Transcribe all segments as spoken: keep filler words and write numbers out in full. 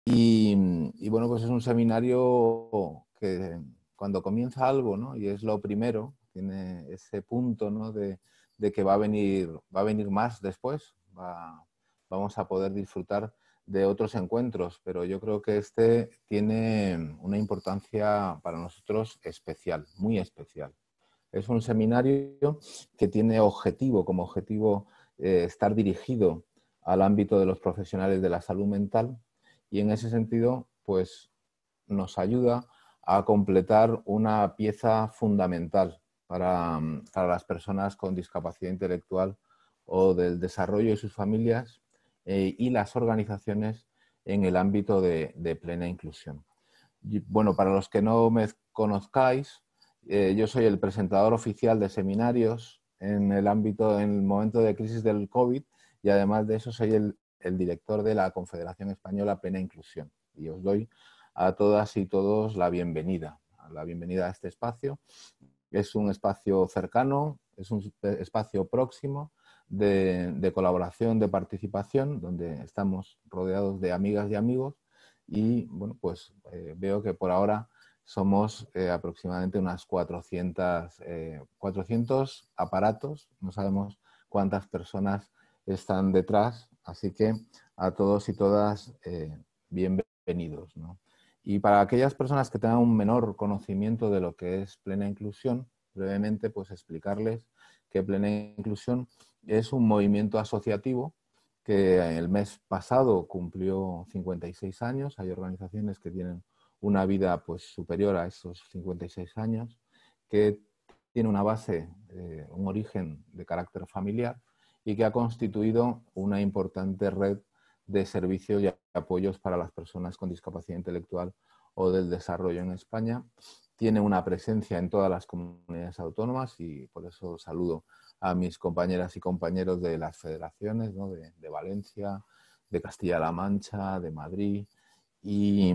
Y, y bueno, pues es un seminario que cuando comienza algo, ¿no? Y es lo primero, tiene ese punto, ¿no? de, de que va a venir, va a venir más después, va, vamos a poder disfrutar de otros encuentros, pero yo creo que este tiene una importancia para nosotros especial, muy especial. Es un seminario que tiene objetivo, como objetivo eh, estar dirigido al ámbito de los profesionales de la salud mental y en ese sentido, pues nos ayuda a completar una pieza fundamental para, para las personas con discapacidad intelectual o del desarrollo de sus familias eh, y las organizaciones en el ámbito de, de plena inclusión. Y, bueno, para los que no me conozcáis, eh, yo soy el presentador oficial de seminarios en el ámbito, en el momento de crisis del COVID y además de eso soy el, el director de la Confederación Española Plena Inclusión. Y os doy a todas y todos la bienvenida, la bienvenida a este espacio. Es un espacio cercano, es un espacio próximo de, de colaboración, de participación, donde estamos rodeados de amigas y amigos y bueno, pues eh, veo que por ahora somos eh, aproximadamente unas cuatrocientos, eh, cuatrocientos aparatos, no sabemos cuántas personas están detrás, así que a todos y todas eh, bienvenidos, ¿no? Y para aquellas personas que tengan un menor conocimiento de lo que es plena inclusión, brevemente pues explicarles que plena inclusión es un movimiento asociativo que el mes pasado cumplió cincuenta y seis años. Hay organizaciones que tienen una vida pues, superior a esos cincuenta y seis años, que tiene una base, eh, un origen de carácter familiar y que ha constituido una importante red de servicios y apoyos para las personas con discapacidad intelectual o del desarrollo en España. Tiene una presencia en todas las comunidades autónomas y por eso saludo a mis compañeras y compañeros de las federaciones, ¿no? de, de Valencia, de Castilla-La Mancha, de Madrid y,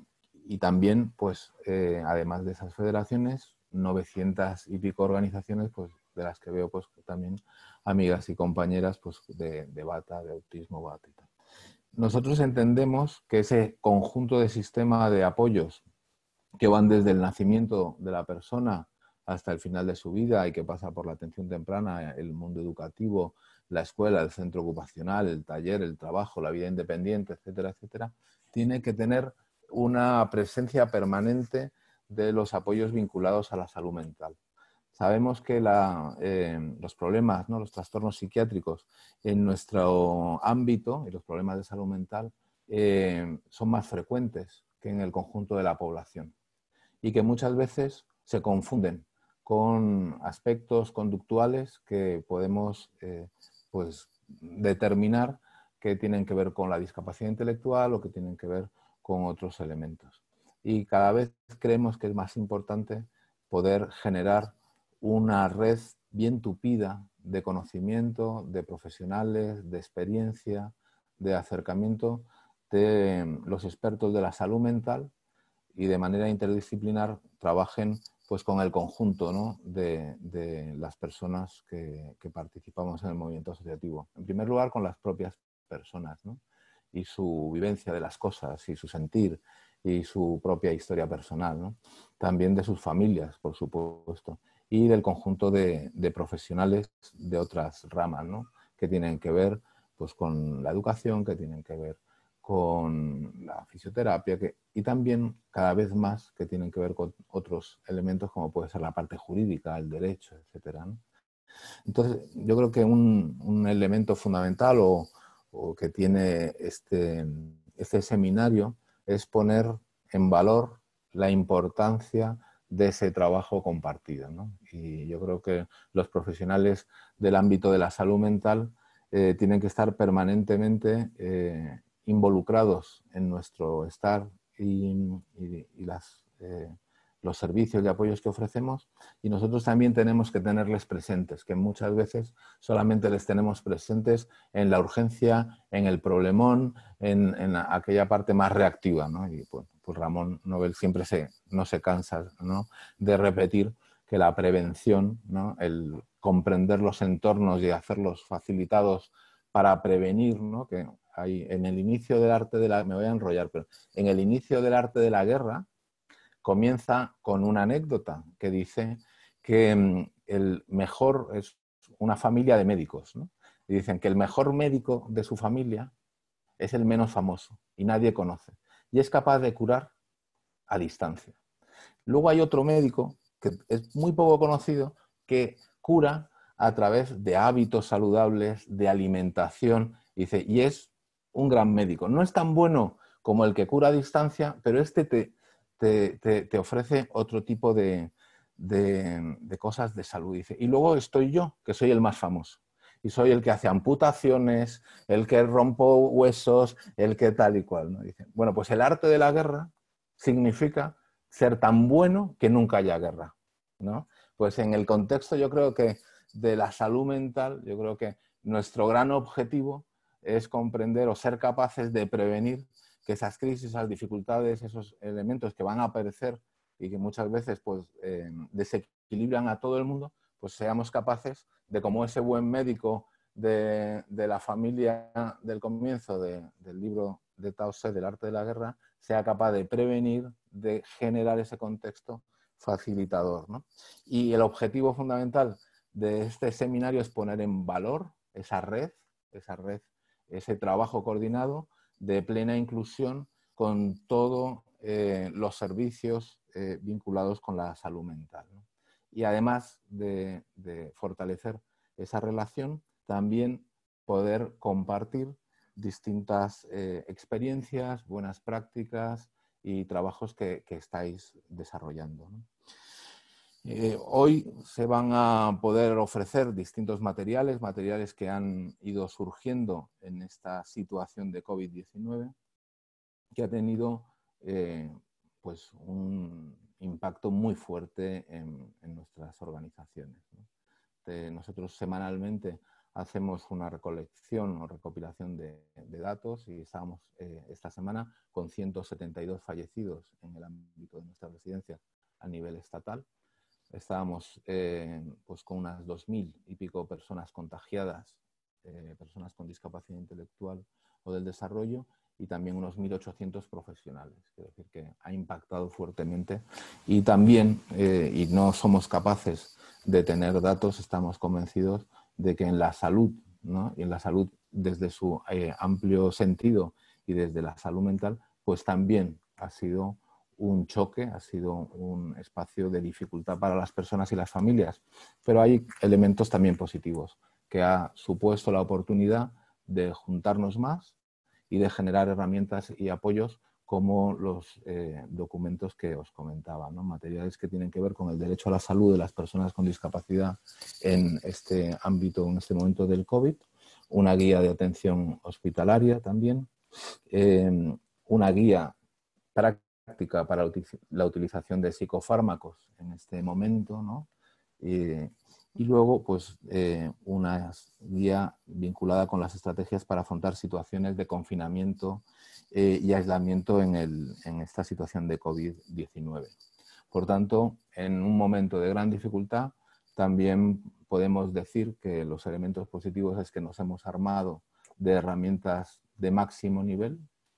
y también, pues, eh, además de esas federaciones, novecientas y pico organizaciones, pues, de las que veo, pues, también amigas y compañeras, pues, de, de BATA, de Autismo BATA y tal. Nosotros entendemos que ese conjunto de sistema de apoyos que van desde el nacimiento de la persona hasta el final de su vida y que pasa por la atención temprana, el mundo educativo, la escuela, el centro ocupacional, el taller, el trabajo, la vida independiente, etcétera, etcétera, tiene que tener una presencia permanente de los apoyos vinculados a la salud mental. Sabemos que la, eh, los problemas, ¿no? los trastornos psiquiátricos en nuestro ámbito y los problemas de salud mental eh, son más frecuentes que en el conjunto de la población y que muchas veces se confunden con aspectos conductuales que podemos eh, pues, determinar que tienen que ver con la discapacidad intelectual o que tienen que ver con otros elementos. Y cada vez creemos que es más importante poder generar una red bien tupida de conocimiento, de profesionales, de experiencia, de acercamiento de los expertos de la salud mental y de manera interdisciplinar trabajen pues, con el conjunto, ¿no? de, de las personas que, que participamos en el movimiento asociativo. En primer lugar, con las propias personas, ¿no? y su vivencia de las cosas y su sentir y su propia historia personal, ¿no? También de sus familias, por supuesto, y del conjunto de, de profesionales de otras ramas, ¿no? que tienen que ver pues, con la educación, que tienen que ver con la fisioterapia que, y también cada vez más que tienen que ver con otros elementos como puede ser la parte jurídica, el derecho, etcétera, ¿no? Entonces, yo creo que un, un elemento fundamental o, o que tiene este, este seminario es poner en valor la importancia de ese trabajo compartido, ¿no? Y yo creo que los profesionales del ámbito de la salud mental eh, tienen que estar permanentemente eh, involucrados en nuestro estar y, y, y las, eh, los servicios y apoyos que ofrecemos, y nosotros también tenemos que tenerles presentes, que muchas veces solamente les tenemos presentes en la urgencia, en el problemón, en, en aquella parte más reactiva, ¿no? Y pues, pues Ramón Nobel siempre se, no se cansa, ¿no? de repetir que la prevención, ¿no? el comprender los entornos y hacerlos facilitados para prevenir, ¿no? que hay, en el inicio del arte de la... Me voy a enrollar, pero en el inicio del arte de la guerra comienza con una anécdota que dice que el mejor es una familia de médicos, ¿no? Y dicen que el mejor médico de su familia es el menos famoso y nadie conoce. Y es capaz de curar a distancia. Luego hay otro médico que es muy poco conocido que cura a través de hábitos saludables, de alimentación, y dice, y es un gran médico. No es tan bueno como el que cura a distancia, pero este te, te, te, te ofrece otro tipo de, de, de cosas de salud. Dice, y luego estoy yo, que soy el más famoso. Y soy el que hace amputaciones, el que rompo huesos, el que tal y cual, ¿no? Dice, bueno, pues el arte de la guerra significa ser tan bueno que nunca haya guerra, ¿no? Pues en el contexto, yo creo que de la salud mental, yo creo que nuestro gran objetivo es comprender o ser capaces de prevenir que esas crisis, esas dificultades, esos elementos que van a aparecer y que muchas veces pues, eh, desequilibran a todo el mundo, pues seamos capaces de, como ese buen médico de, de la familia del comienzo de, del libro de Tao Tse, del arte de la guerra, sea capaz de prevenir, de generar ese contexto facilitador, ¿no? Y el objetivo fundamental de este seminario es poner en valor esa red, esa red, ese trabajo coordinado de plena inclusión con todos eh, los servicios eh, vinculados con la salud mental, ¿no? Y además de, de fortalecer esa relación, también poder compartir distintas eh, experiencias, buenas prácticas y trabajos que, que estáis desarrollando, ¿no? Eh, hoy se van a poder ofrecer distintos materiales, materiales que han ido surgiendo en esta situación de COVID diecinueve, que ha tenido eh, pues un impacto muy fuerte en, en nuestras organizaciones, ¿no? De, nosotros semanalmente hacemos una recolección o recopilación de, de datos y estábamos eh, esta semana con ciento setenta y dos fallecidos en el ámbito de nuestra residencia a nivel estatal. Estábamos eh, pues con unas dos mil y pico personas contagiadas, eh, personas con discapacidad intelectual o del desarrollo, y también unos mil ochocientos profesionales. Quiero decir que ha impactado fuertemente y también, eh, y no somos capaces de tener datos, estamos convencidos de que en la salud, ¿no? Y en la salud desde su eh, amplio sentido y desde la salud mental, pues también ha sido un choque, ha sido un espacio de dificultad para las personas y las familias. Pero hay elementos también positivos, que ha supuesto la oportunidad de juntarnos más y de generar herramientas y apoyos como los eh, documentos que os comentaba, ¿no? Materiales que tienen que ver con el derecho a la salud de las personas con discapacidad en este ámbito, en este momento del COVID, una guía de atención hospitalaria también, eh, una guía práctica para la utilización de psicofármacos en este momento, ¿no? Eh, y luego, pues, eh, una guía vinculada con las estrategias para afrontar situaciones de confinamiento eh, y aislamiento en, el, en esta situación de COVID diecinueve. Por tanto, en un momento de gran dificultad, también podemos decir que los elementos positivos es que nos hemos armado de herramientas de máximo nivel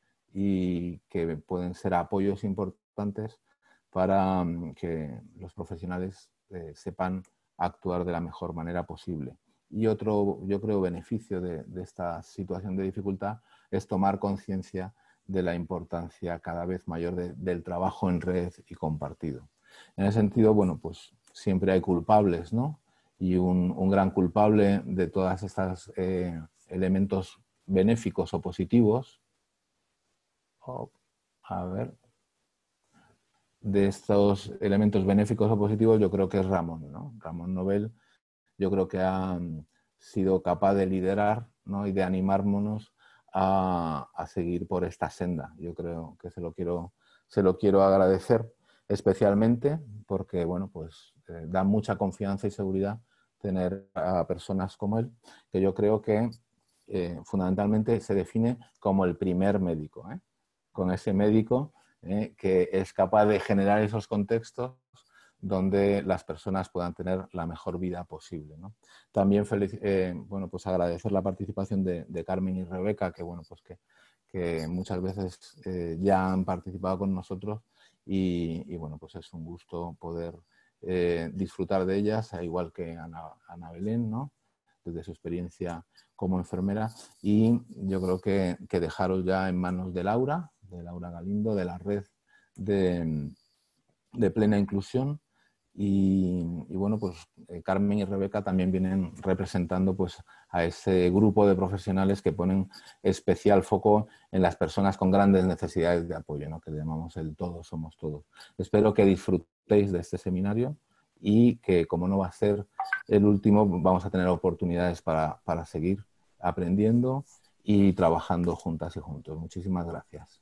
y que pueden ser apoyos importantes para que los profesionales eh, sepan actuar de la mejor manera posible. Y otro, yo creo, beneficio de, de esta situación de dificultad es tomar conciencia de la importancia cada vez mayor de, del trabajo en red y compartido. En ese sentido, bueno, pues siempre hay culpables, ¿no? Y un, un gran culpable de todas estas eh, elementos benéficos o positivos, o, a ver, de estos elementos benéficos o positivos, yo creo que es Ramón, ¿no? Ramón Nobel, yo creo que ha sido capaz de liderar, ¿no? Y de animarnos a, a seguir por esta senda. Yo creo que se lo quiero, se lo quiero agradecer especialmente porque, bueno, pues eh, da mucha confianza y seguridad tener a personas como él, que yo creo que eh, fundamentalmente se define como el primer médico, ¿eh? Con ese médico eh, que es capaz de generar esos contextos donde las personas puedan tener la mejor vida posible, ¿no? También eh, bueno, pues agradecer la participación de, de Carmen y Rebeca, que, bueno, pues que, que muchas veces eh, ya han participado con nosotros y, y bueno, pues es un gusto poder eh, disfrutar de ellas, al igual que Ana, Ana Belén, ¿no? Desde su experiencia como enfermera, y yo creo que, que dejaros ya en manos de Laura, de Laura Galindo, de la red de, de Plena Inclusión. Y, y bueno, pues eh, Carmen y Rebeca también vienen representando pues a ese grupo de profesionales que ponen especial foco en las personas con grandes necesidades de apoyo, ¿no? Que le llamamos el todos somos todos. Espero que disfrutéis de este seminario y que, como no va a ser el último, vamos a tener oportunidades para, para seguir aprendiendo y trabajando juntas y juntos. Muchísimas gracias.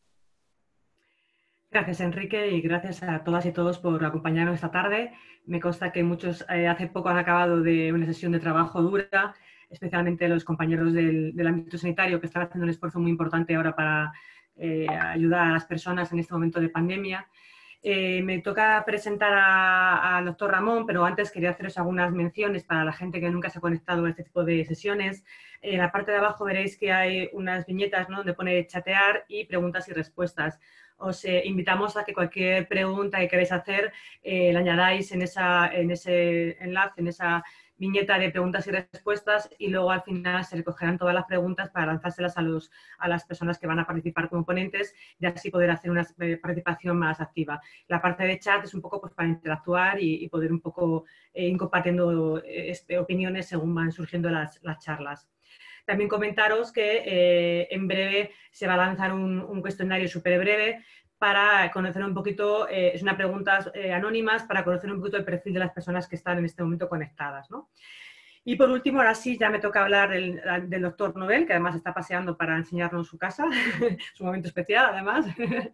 Gracias, Enrique, y gracias a todas y todos por acompañarnos esta tarde. Me consta que muchos eh, hace poco han acabado de una sesión de trabajo dura, especialmente los compañeros del, del ámbito sanitario, que están haciendo un esfuerzo muy importante ahora para eh, ayudar a las personas en este momento de pandemia. Eh, me toca presentar al doctor Ramón, pero antes quería haceros algunas menciones para la gente que nunca se ha conectado a este tipo de sesiones. En la parte de abajo veréis que hay unas viñetas, ¿no?, donde pone chatear y preguntas y respuestas. Os eh, invitamos a que cualquier pregunta que queráis hacer eh, la añadáis en, esa, en ese enlace, en esa viñeta de preguntas y respuestas, y luego al final se recogerán todas las preguntas para lanzárselas a, los, a las personas que van a participar como ponentes y así poder hacer una participación más activa. La parte de chat es un poco pues, para interactuar y, y poder un poco eh, ir compartiendo eh, opiniones según van surgiendo las, las charlas. También comentaros que eh, en breve se va a lanzar un, un cuestionario súper breve para conocer un poquito, eh, es una preguntas eh, anónimas para conocer un poquito el perfil de las personas que están en este momento conectadas, ¿no? Y por último, ahora sí, ya me toca hablar del, del doctor Nobel, que además está paseando para enseñarnos su casa, su momento especial además.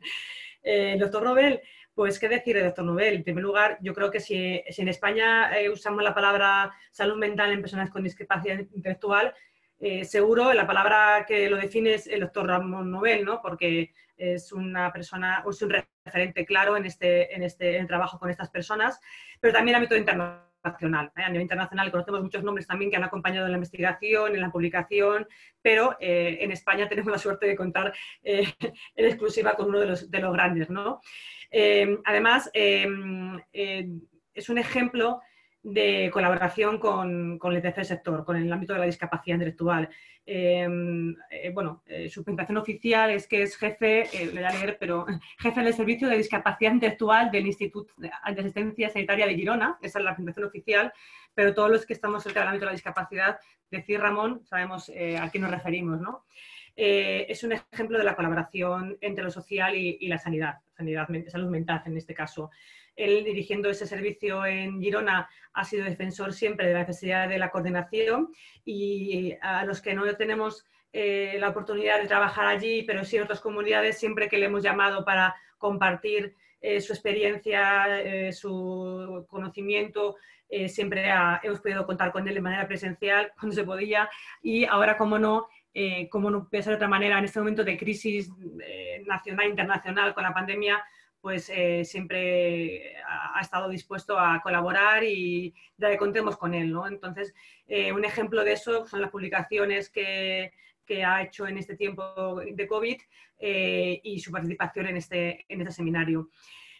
eh, el doctor Nobel, pues, ¿qué decir del doctor Nobel? En primer lugar, yo creo que si, si en España eh, usamos la palabra salud mental en personas con discapacidad intelectual, Eh, seguro la palabra que lo define es el doctor Ramón Nobel, ¿no? Porque es una persona, es un referente claro en este, en este en el trabajo con estas personas, pero también a ámbito internacional. ¿eh? A nivel internacional conocemos muchos nombres también que han acompañado en la investigación, en la publicación, pero eh, en España tenemos la suerte de contar eh, en exclusiva con uno de los, de los grandes, ¿no? Eh, además, eh, eh, es un ejemplo de colaboración con, con el tercer sector, con el ámbito de la discapacidad intelectual. Eh, eh, bueno, eh, su presentación oficial es que es jefe, eh, le voy a leer, pero jefe del Servicio de Discapacidad Intelectual del Instituto de Asistencia Sanitaria de Girona, esa es la presentación oficial, pero todos los que estamos cerca del ámbito de la discapacidad, decir Ramón, sabemos eh, a qué nos referimos, ¿no? Eh, es un ejemplo de la colaboración entre lo social y, y la sanidad, sanidad, salud mental en este caso. Él, dirigiendo ese servicio en Girona, ha sido defensor siempre de la necesidad de la coordinación, y a los que no tenemos eh, la oportunidad de trabajar allí, pero sí en otras comunidades, siempre que le hemos llamado para compartir eh, su experiencia, eh, su conocimiento, eh, siempre ha, hemos podido contar con él de manera presencial cuando se podía, y ahora, como no, eh, como no puede ser de otra manera, en este momento de crisis eh, nacional e internacional con la pandemia, pues eh, siempre ha, ha estado dispuesto a colaborar y ya que contemos con él, ¿no? Entonces, eh, un ejemplo de eso son las publicaciones que, que ha hecho en este tiempo de COVID eh, y su participación en este, en este seminario.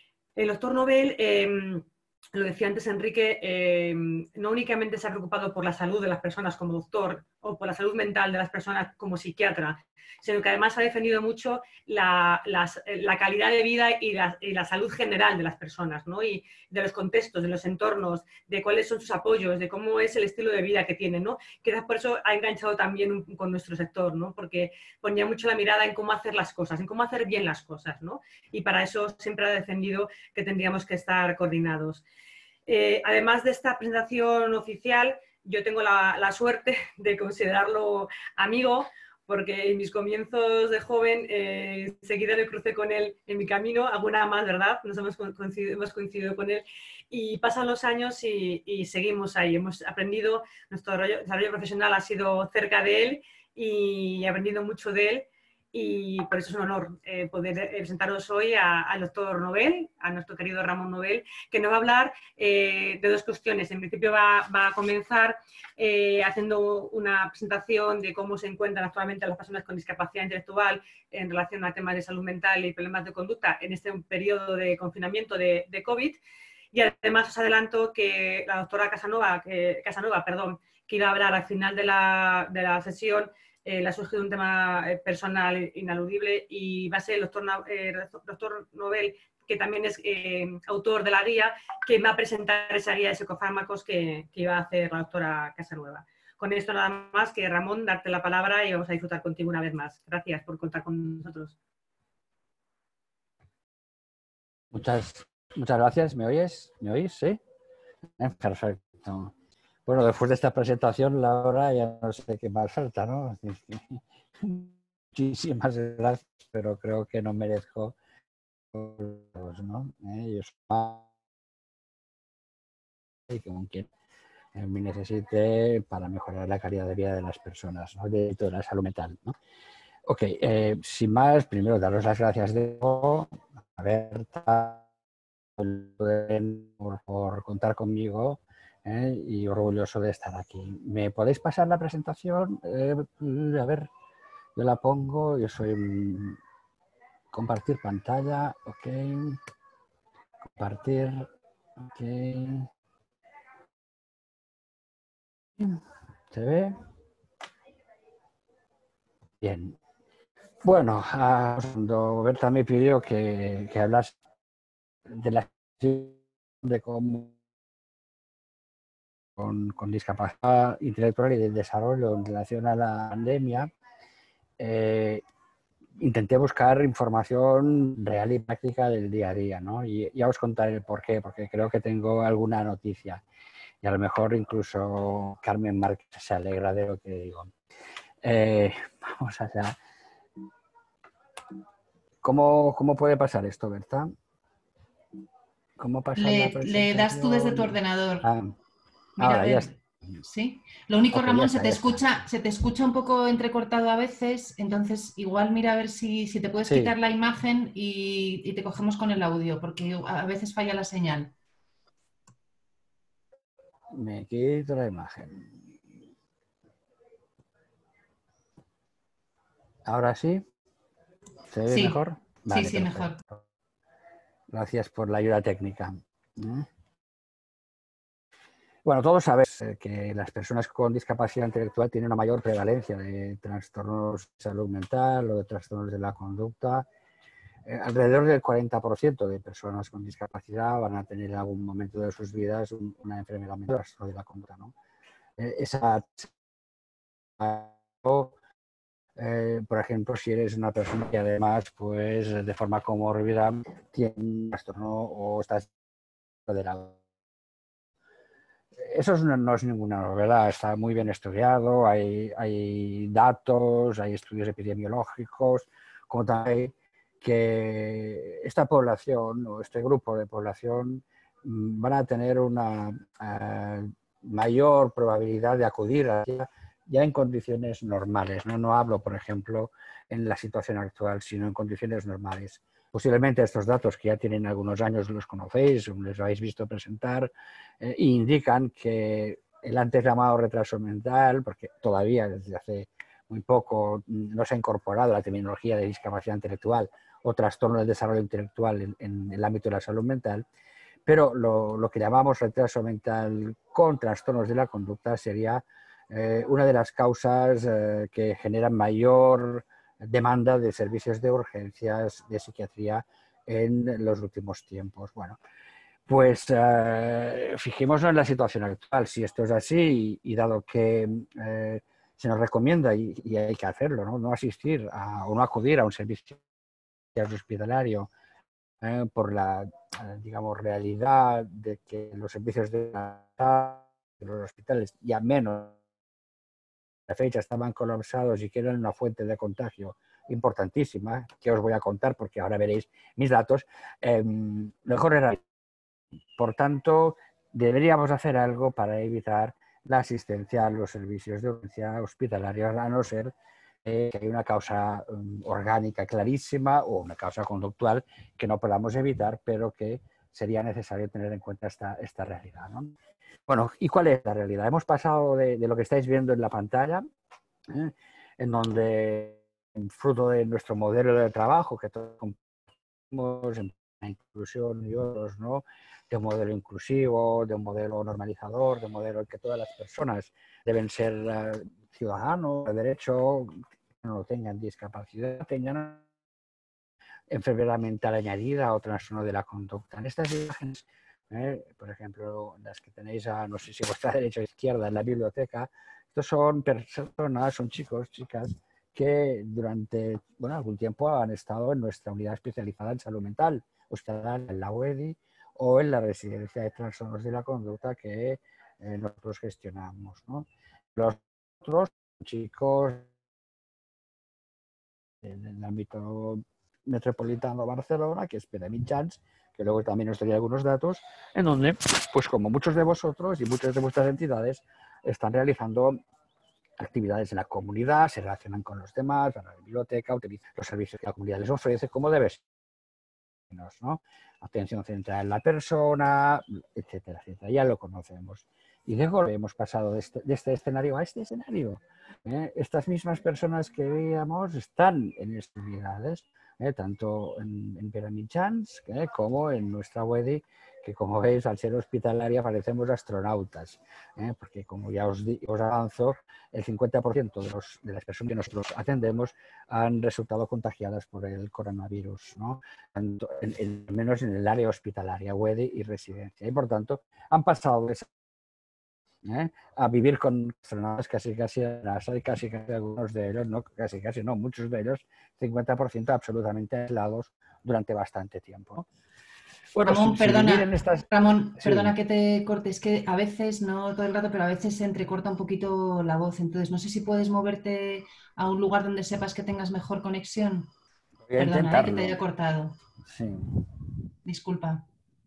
El doctor Nobel, eh, lo decía antes Enrique, eh, no únicamente se ha preocupado por la salud de las personas como doctor o por la salud mental de las personas como psiquiatra, sino que además ha defendido mucho la, la, la calidad de vida y la, y la salud general de las personas, ¿no? Y de los contextos, de los entornos, de cuáles son sus apoyos, de cómo es el estilo de vida que tienen, ¿no? Quizás por eso ha enganchado también con nuestro sector, ¿no? Porque ponía mucho la mirada en cómo hacer las cosas, en cómo hacer bien las cosas, ¿no? Y para eso siempre ha defendido que tendríamos que estar coordinados. Eh, además de esta presentación oficial, yo tengo la, la suerte de considerarlo amigo, porque en mis comienzos de joven eh, enseguida me crucé con él en mi camino, alguna más, ¿verdad? Nos hemos coincidido, hemos coincidido con él, y pasan los años y, y seguimos ahí. Hemos aprendido, nuestro desarrollo profesional ha sido cerca de él y he aprendido mucho de él. y por eso es un honor eh, poder presentaros hoy a, al doctor Nobel, a nuestro querido Ramón Nobel, que nos va a hablar eh, de dos cuestiones. En principio va, va a comenzar eh, haciendo una presentación de cómo se encuentran actualmente las personas con discapacidad intelectual en relación a temas de salud mental y problemas de conducta en este periodo de confinamiento de, de COVID. Y además os adelanto que la doctora Casanova, que, Casanova perdón, que iba a hablar al final de la, de la sesión, eh, le ha surgido un tema personal inaludible y va a ser el doctor, eh, doctor Nobel, que también es eh, autor de la guía, que va a presentar esa guía de psicofármacos que, que iba a hacer la doctora Casanova. Con esto nada más que, Ramón, darte la palabra y vamos a disfrutar contigo una vez más. Gracias por contar con nosotros. Muchas, muchas gracias. ¿Me oyes? ¿Me oís? ¿Sí? Eh, perfecto. Bueno, después de esta presentación, Laura, ya no sé qué más falta, ¿no? Muchísimas gracias, pero creo que no merezco, ¿no? Eh, yo soy y como quien me necesite para mejorar la calidad de vida de las personas, ¿no? De toda la salud mental, ¿no? Ok, eh, sin más, primero daros las gracias de a Berta por, por contar conmigo. ¿Eh? Y orgulloso de estar aquí. ¿Me podéis pasar la presentación? Eh, a ver, yo la pongo, yo soy un... compartir pantalla, ok, compartir, ok, ¿se ve? Bien. Bueno, cuando Berta me pidió que, que hablase de la de cómo Con, con discapacidad intelectual y de desarrollo en relación a la pandemia, eh, intenté buscar información real y práctica del día a día, ¿no? Y ya os contaré el por qué, porque creo que tengo alguna noticia. Y a lo mejor incluso Carmen Márquez se alegra de lo que digo. Eh, vamos allá. ¿Cómo, ¿Cómo puede pasar esto, Berta? ¿Cómo pasar le, la presentación? Le das tú desde tu ordenador. Ah, Mira, ahora ya está. Sí. Lo único, Okay, Ramón, está, se, te escucha, se te escucha un poco entrecortado a veces, entonces igual mira a ver si, si te puedes sí. quitar la imagen y, y te cogemos con el audio, porque a veces falla la señal. Me quito la imagen. ¿Ahora sí? ¿Se ve sí. mejor? Vale, sí, sí, perfecto. mejor. Gracias por la ayuda técnica. Bueno, todos sabéis que las personas con discapacidad intelectual tienen una mayor prevalencia de trastornos de salud mental o de trastornos de la conducta. Eh, alrededor del cuarenta por ciento de personas con discapacidad van a tener en algún momento de sus vidas un, una enfermedad mental o de la conducta, ¿no? Eh, esa, eh, por ejemplo, si eres una persona que además, pues, de forma comórbida tiene un trastorno o estás de la... Eso no, no es ninguna novedad, está muy bien estudiado, hay, hay datos, hay estudios epidemiológicos, como también que esta población o este grupo de población van a tener una uh, mayor probabilidad de acudir a ella ya en condiciones normales. ¿no? No hablo, por ejemplo, en la situación actual, sino en condiciones normales. Posiblemente estos datos que ya tienen algunos años los conocéis, les habéis visto presentar, eh, indican que el antes llamado retraso mental, porque todavía desde hace muy poco no se ha incorporado la terminología de discapacidad intelectual o trastorno del desarrollo intelectual en, en el ámbito de la salud mental, pero lo, lo que llamamos retraso mental con trastornos de la conducta sería eh, una de las causas eh, que generan mayor demanda de servicios de urgencias de psiquiatría en los últimos tiempos. Bueno, pues eh, fijémonos en la situación actual. Si esto es así y, y dado que eh, se nos recomienda y, y hay que hacerlo, ¿no? no asistir a, o no acudir a un servicio hospitalario eh, por la, eh, digamos, realidad de que los servicios de, la, de los hospitales ya menos la fecha estaban colapsados y que eran una fuente de contagio importantísima, que os voy a contar porque ahora veréis mis datos, eh, mejor era. Por tanto, deberíamos hacer algo para evitar la asistencia a los servicios de urgencia hospitalarios, a no ser que hay una causa um, orgánica clarísima o una causa conductual que no podamos evitar, pero que sería necesario tener en cuenta esta, esta realidad, ¿no? Bueno, ¿y cuál es la realidad? Hemos pasado de, de lo que estáis viendo en la pantalla, ¿eh? En donde, fruto de nuestro modelo de trabajo, que todos compartimos en la inclusión y otros, ¿no? De un modelo inclusivo, de un modelo normalizador, de un modelo en que todas las personas deben ser uh, ciudadanos de derecho, que no tengan discapacidad, tengan enfermedad mental añadida o trastorno de la conducta. En estas imágenes, eh, por ejemplo, las que tenéis a, no sé si vuestra derecha o izquierda en la biblioteca, estos son personas, son chicos, chicas, que durante bueno, algún tiempo han estado en nuestra unidad especializada en salud mental, hospitalaria, en la U E D I o en la residencia de trastornos de la conducta que eh, nosotros gestionamos, ¿no? Los otros chicos en el ámbito metropolitano de Barcelona, que es Per a Mitjans, que luego también os doy algunos datos, en donde, pues como muchos de vosotros y muchas de vuestras entidades están realizando actividades en la comunidad, se relacionan con los demás, van a la biblioteca, utilizan los servicios que la comunidad les ofrece, como debe ser, ¿no? Atención centrada en la persona, etcétera, etcétera. Ya lo conocemos. Y luego hemos pasado de este, de este escenario a este escenario. ¿eh? Estas mismas personas que veíamos están en estas unidades, ¿eh? tanto en, en Per a Mitjans ¿eh? como en nuestra U E D I, que como veis, al ser hospitalaria parecemos astronautas, ¿eh? porque como ya os, di, os avanzo, el cincuenta por ciento de, los, de las personas que nosotros atendemos han resultado contagiadas por el coronavirus, ¿no? Tanto en, en, menos en el área hospitalaria, U E D I y residencia. Y por tanto, han pasado de esa ¿Eh? a vivir con astronautas casi casi a NASA y casi casi algunos de ellos, no casi casi no, muchos de ellos, cincuenta por ciento absolutamente aislados durante bastante tiempo. Bueno, Ramón, si, perdona, si en estas... Ramón, sí. perdona que te cortes, que a veces, no todo el rato, pero a veces se entrecorta un poquito la voz, entonces no sé si puedes moverte a un lugar donde sepas que tengas mejor conexión. Voy a Perdona, intentarlo. ¿eh? Que te haya cortado. Sí. Disculpa.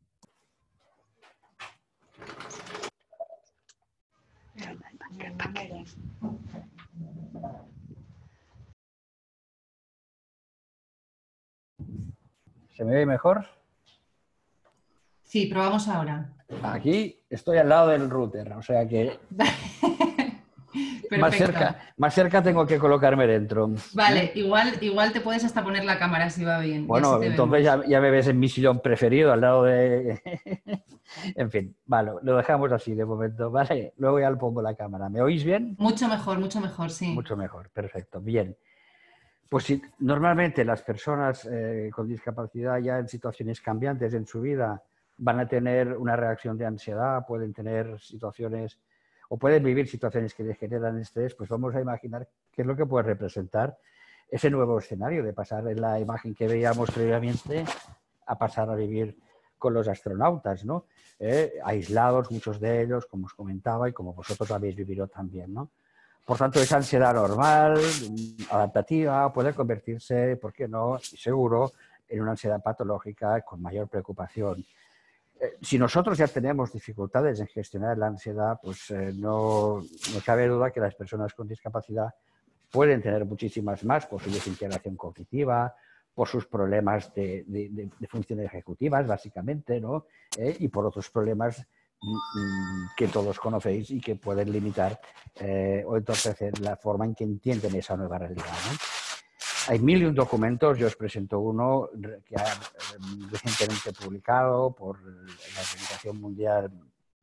¿Se me ve mejor? Sí, probamos ahora. Aquí estoy al lado del router, o sea que más cerca, más cerca tengo que colocarme dentro. Vale, ¿eh? igual, igual te puedes hasta poner la cámara si va bien. Bueno, ya entonces ya, ya me ves en mi sillón preferido, al lado de... En fin, vale, lo dejamos así de momento, ¿vale? Luego ya le pongo la cámara. ¿Me oís bien? Mucho mejor, mucho mejor, sí. Mucho mejor, perfecto, bien. Pues sí, normalmente las personas eh, con discapacidad ya en situaciones cambiantes en su vida van a tener una reacción de ansiedad, pueden tener situaciones o pueden vivir situaciones que les generan estrés, pues vamos a imaginar qué es lo que puede representar ese nuevo escenario de pasar en la imagen que veíamos previamente a pasar a vivir con los astronautas, ¿no? Eh, aislados, muchos de ellos, como os comentaba, y como vosotros habéis vivido también, ¿no? Por tanto, esa ansiedad normal, adaptativa, puede convertirse, ¿por qué no?, y seguro, en una ansiedad patológica con mayor preocupación. Eh, si nosotros ya tenemos dificultades en gestionar la ansiedad, pues eh, no, no cabe duda que las personas con discapacidad pueden tener muchísimas más por su desintegración cognitiva, por sus problemas de, de, de, de funciones ejecutivas, básicamente, ¿no? Eh, y por otros problemas que todos conocéis y que pueden limitar eh, o entorpecer la forma en que entienden esa nueva realidad, ¿no? Hay mil y un documentos, yo os presento uno que ha eh, recientemente publicado por la Organización Mundial,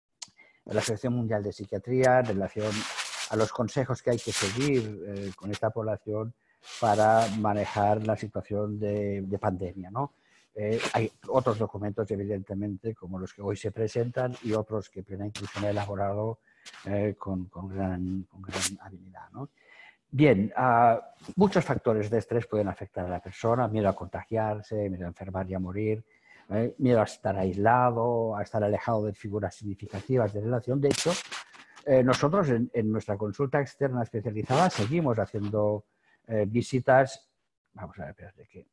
la Asociación Mundial de Psiquiatría, en relación a los consejos que hay que seguir eh, con esta población para manejar la situación de, de pandemia, ¿no? Eh, hay otros documentos, evidentemente, como los que hoy se presentan y otros que Plena Inclusión ha elaborado eh, con, con, gran, con gran habilidad, ¿no? Bien, uh, muchos factores de estrés pueden afectar a la persona, miedo a contagiarse, miedo a enfermar y a morir, eh, miedo a estar aislado, a estar alejado de figuras significativas de relación. De hecho, eh, nosotros en, en nuestra consulta externa especializada seguimos haciendo eh, visitas. Vamos a ver, espérate que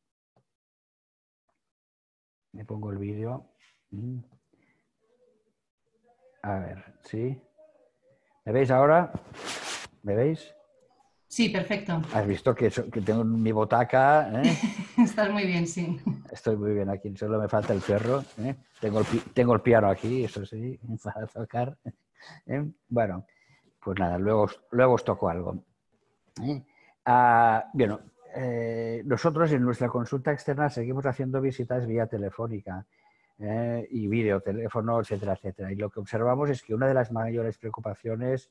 me pongo el vídeo. A ver, ¿sí? ¿Me veis ahora? ¿Me veis? Sí, perfecto. Has visto que, so, que tengo mi botaca. ¿eh? Estás muy bien, sí. Estoy muy bien aquí, solo me falta el perro. ¿eh? Tengo, el, tengo el piano aquí, eso sí, para tocar. ¿eh? Bueno, pues nada, luego, luego os toco algo. ¿eh? Ah, bueno, eh, nosotros en nuestra consulta externa seguimos haciendo visitas vía telefónica eh, y videoteléfono, etcétera, etcétera. Y lo que observamos es que una de las mayores preocupaciones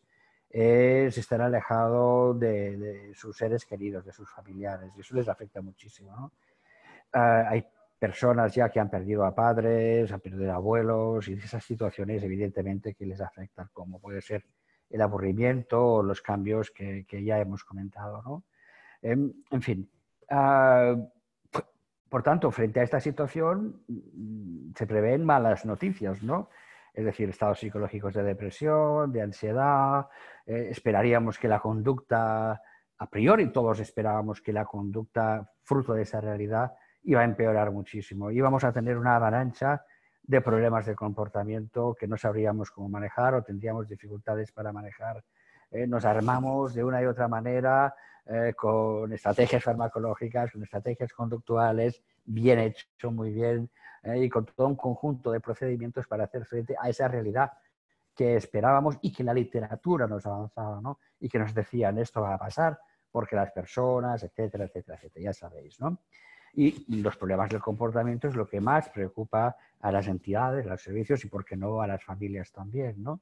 es estar alejado de, de sus seres queridos, de sus familiares, y eso les afecta muchísimo, ¿no? Uh, hay personas ya que han perdido a padres, han perdido a abuelos, y esas situaciones evidentemente que les afectan, como puede ser el aburrimiento o los cambios que, que ya hemos comentado, ¿no? En, en fin, uh, por tanto, frente a esta situación se prevén malas noticias, ¿no? Es decir, estados psicológicos de depresión, de ansiedad. Eh, esperaríamos que la conducta, a priori todos esperábamos que la conducta fruto de esa realidad iba a empeorar muchísimo. Íbamos a tener una avalancha de problemas de comportamiento que no sabríamos cómo manejar o tendríamos dificultades para manejar. Eh, nos armamos de una y otra manera eh, con estrategias farmacológicas, con estrategias conductuales, bien hecho, muy bien, eh, y con todo un conjunto de procedimientos para hacer frente a esa realidad que esperábamos y que la literatura nos avanzaba, ¿no? Y que nos decían esto va a pasar porque las personas, etcétera, etcétera, etcétera, ya sabéis, ¿no? Y los problemas del comportamiento es lo que más preocupa a las entidades, a los servicios y, por qué no, a las familias también, ¿no?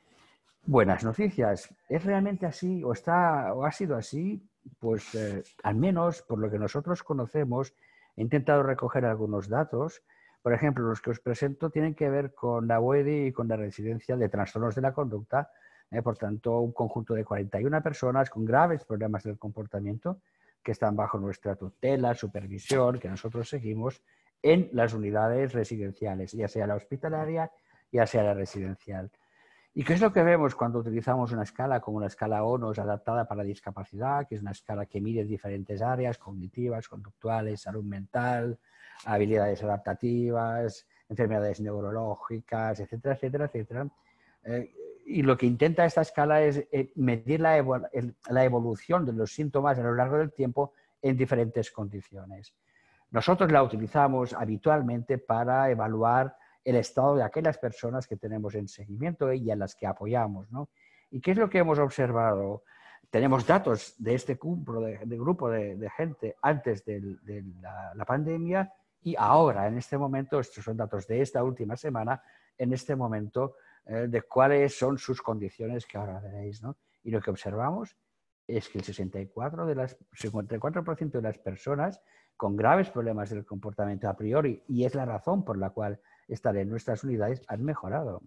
Buenas noticias. ¿Es realmente así o, está, o ha sido así? Pues eh, al menos por lo que nosotros conocemos, he intentado recoger algunos datos. Por ejemplo, los que os presento tienen que ver con la U E D I y con la residencia de trastornos de la conducta. Eh, por tanto, un conjunto de cuarenta y una personas con graves problemas del comportamiento que están bajo nuestra tutela, supervisión, que nosotros seguimos en las unidades residenciales, ya sea la hospitalaria, ya sea la residencial. ¿Y qué es lo que vemos cuando utilizamos una escala como la escala O N O S adaptada para la discapacidad, que es una escala que mide diferentes áreas cognitivas, conductuales, salud mental, habilidades adaptativas, enfermedades neurológicas, etcétera, etcétera, etcétera? Eh, y lo que intenta esta escala es eh, medir la, evo la evolución de los síntomas a lo largo del tiempo en diferentes condiciones. Nosotros la utilizamos habitualmente para evaluar el estado de aquellas personas que tenemos en seguimiento y a las que apoyamos, ¿no? ¿Y qué es lo que hemos observado? Tenemos datos de este grupo de, de, grupo de, de gente antes de, de la, la pandemia y ahora, en este momento, estos son datos de esta última semana, en este momento, eh, de cuáles son sus condiciones que ahora veréis, ¿no? Y lo que observamos es que el sesenta y cuatro por ciento de las, cincuenta y cuatro por ciento de las personas con graves problemas del comportamiento a priori, y es la razón por la cual estar en nuestras unidades, han mejorado.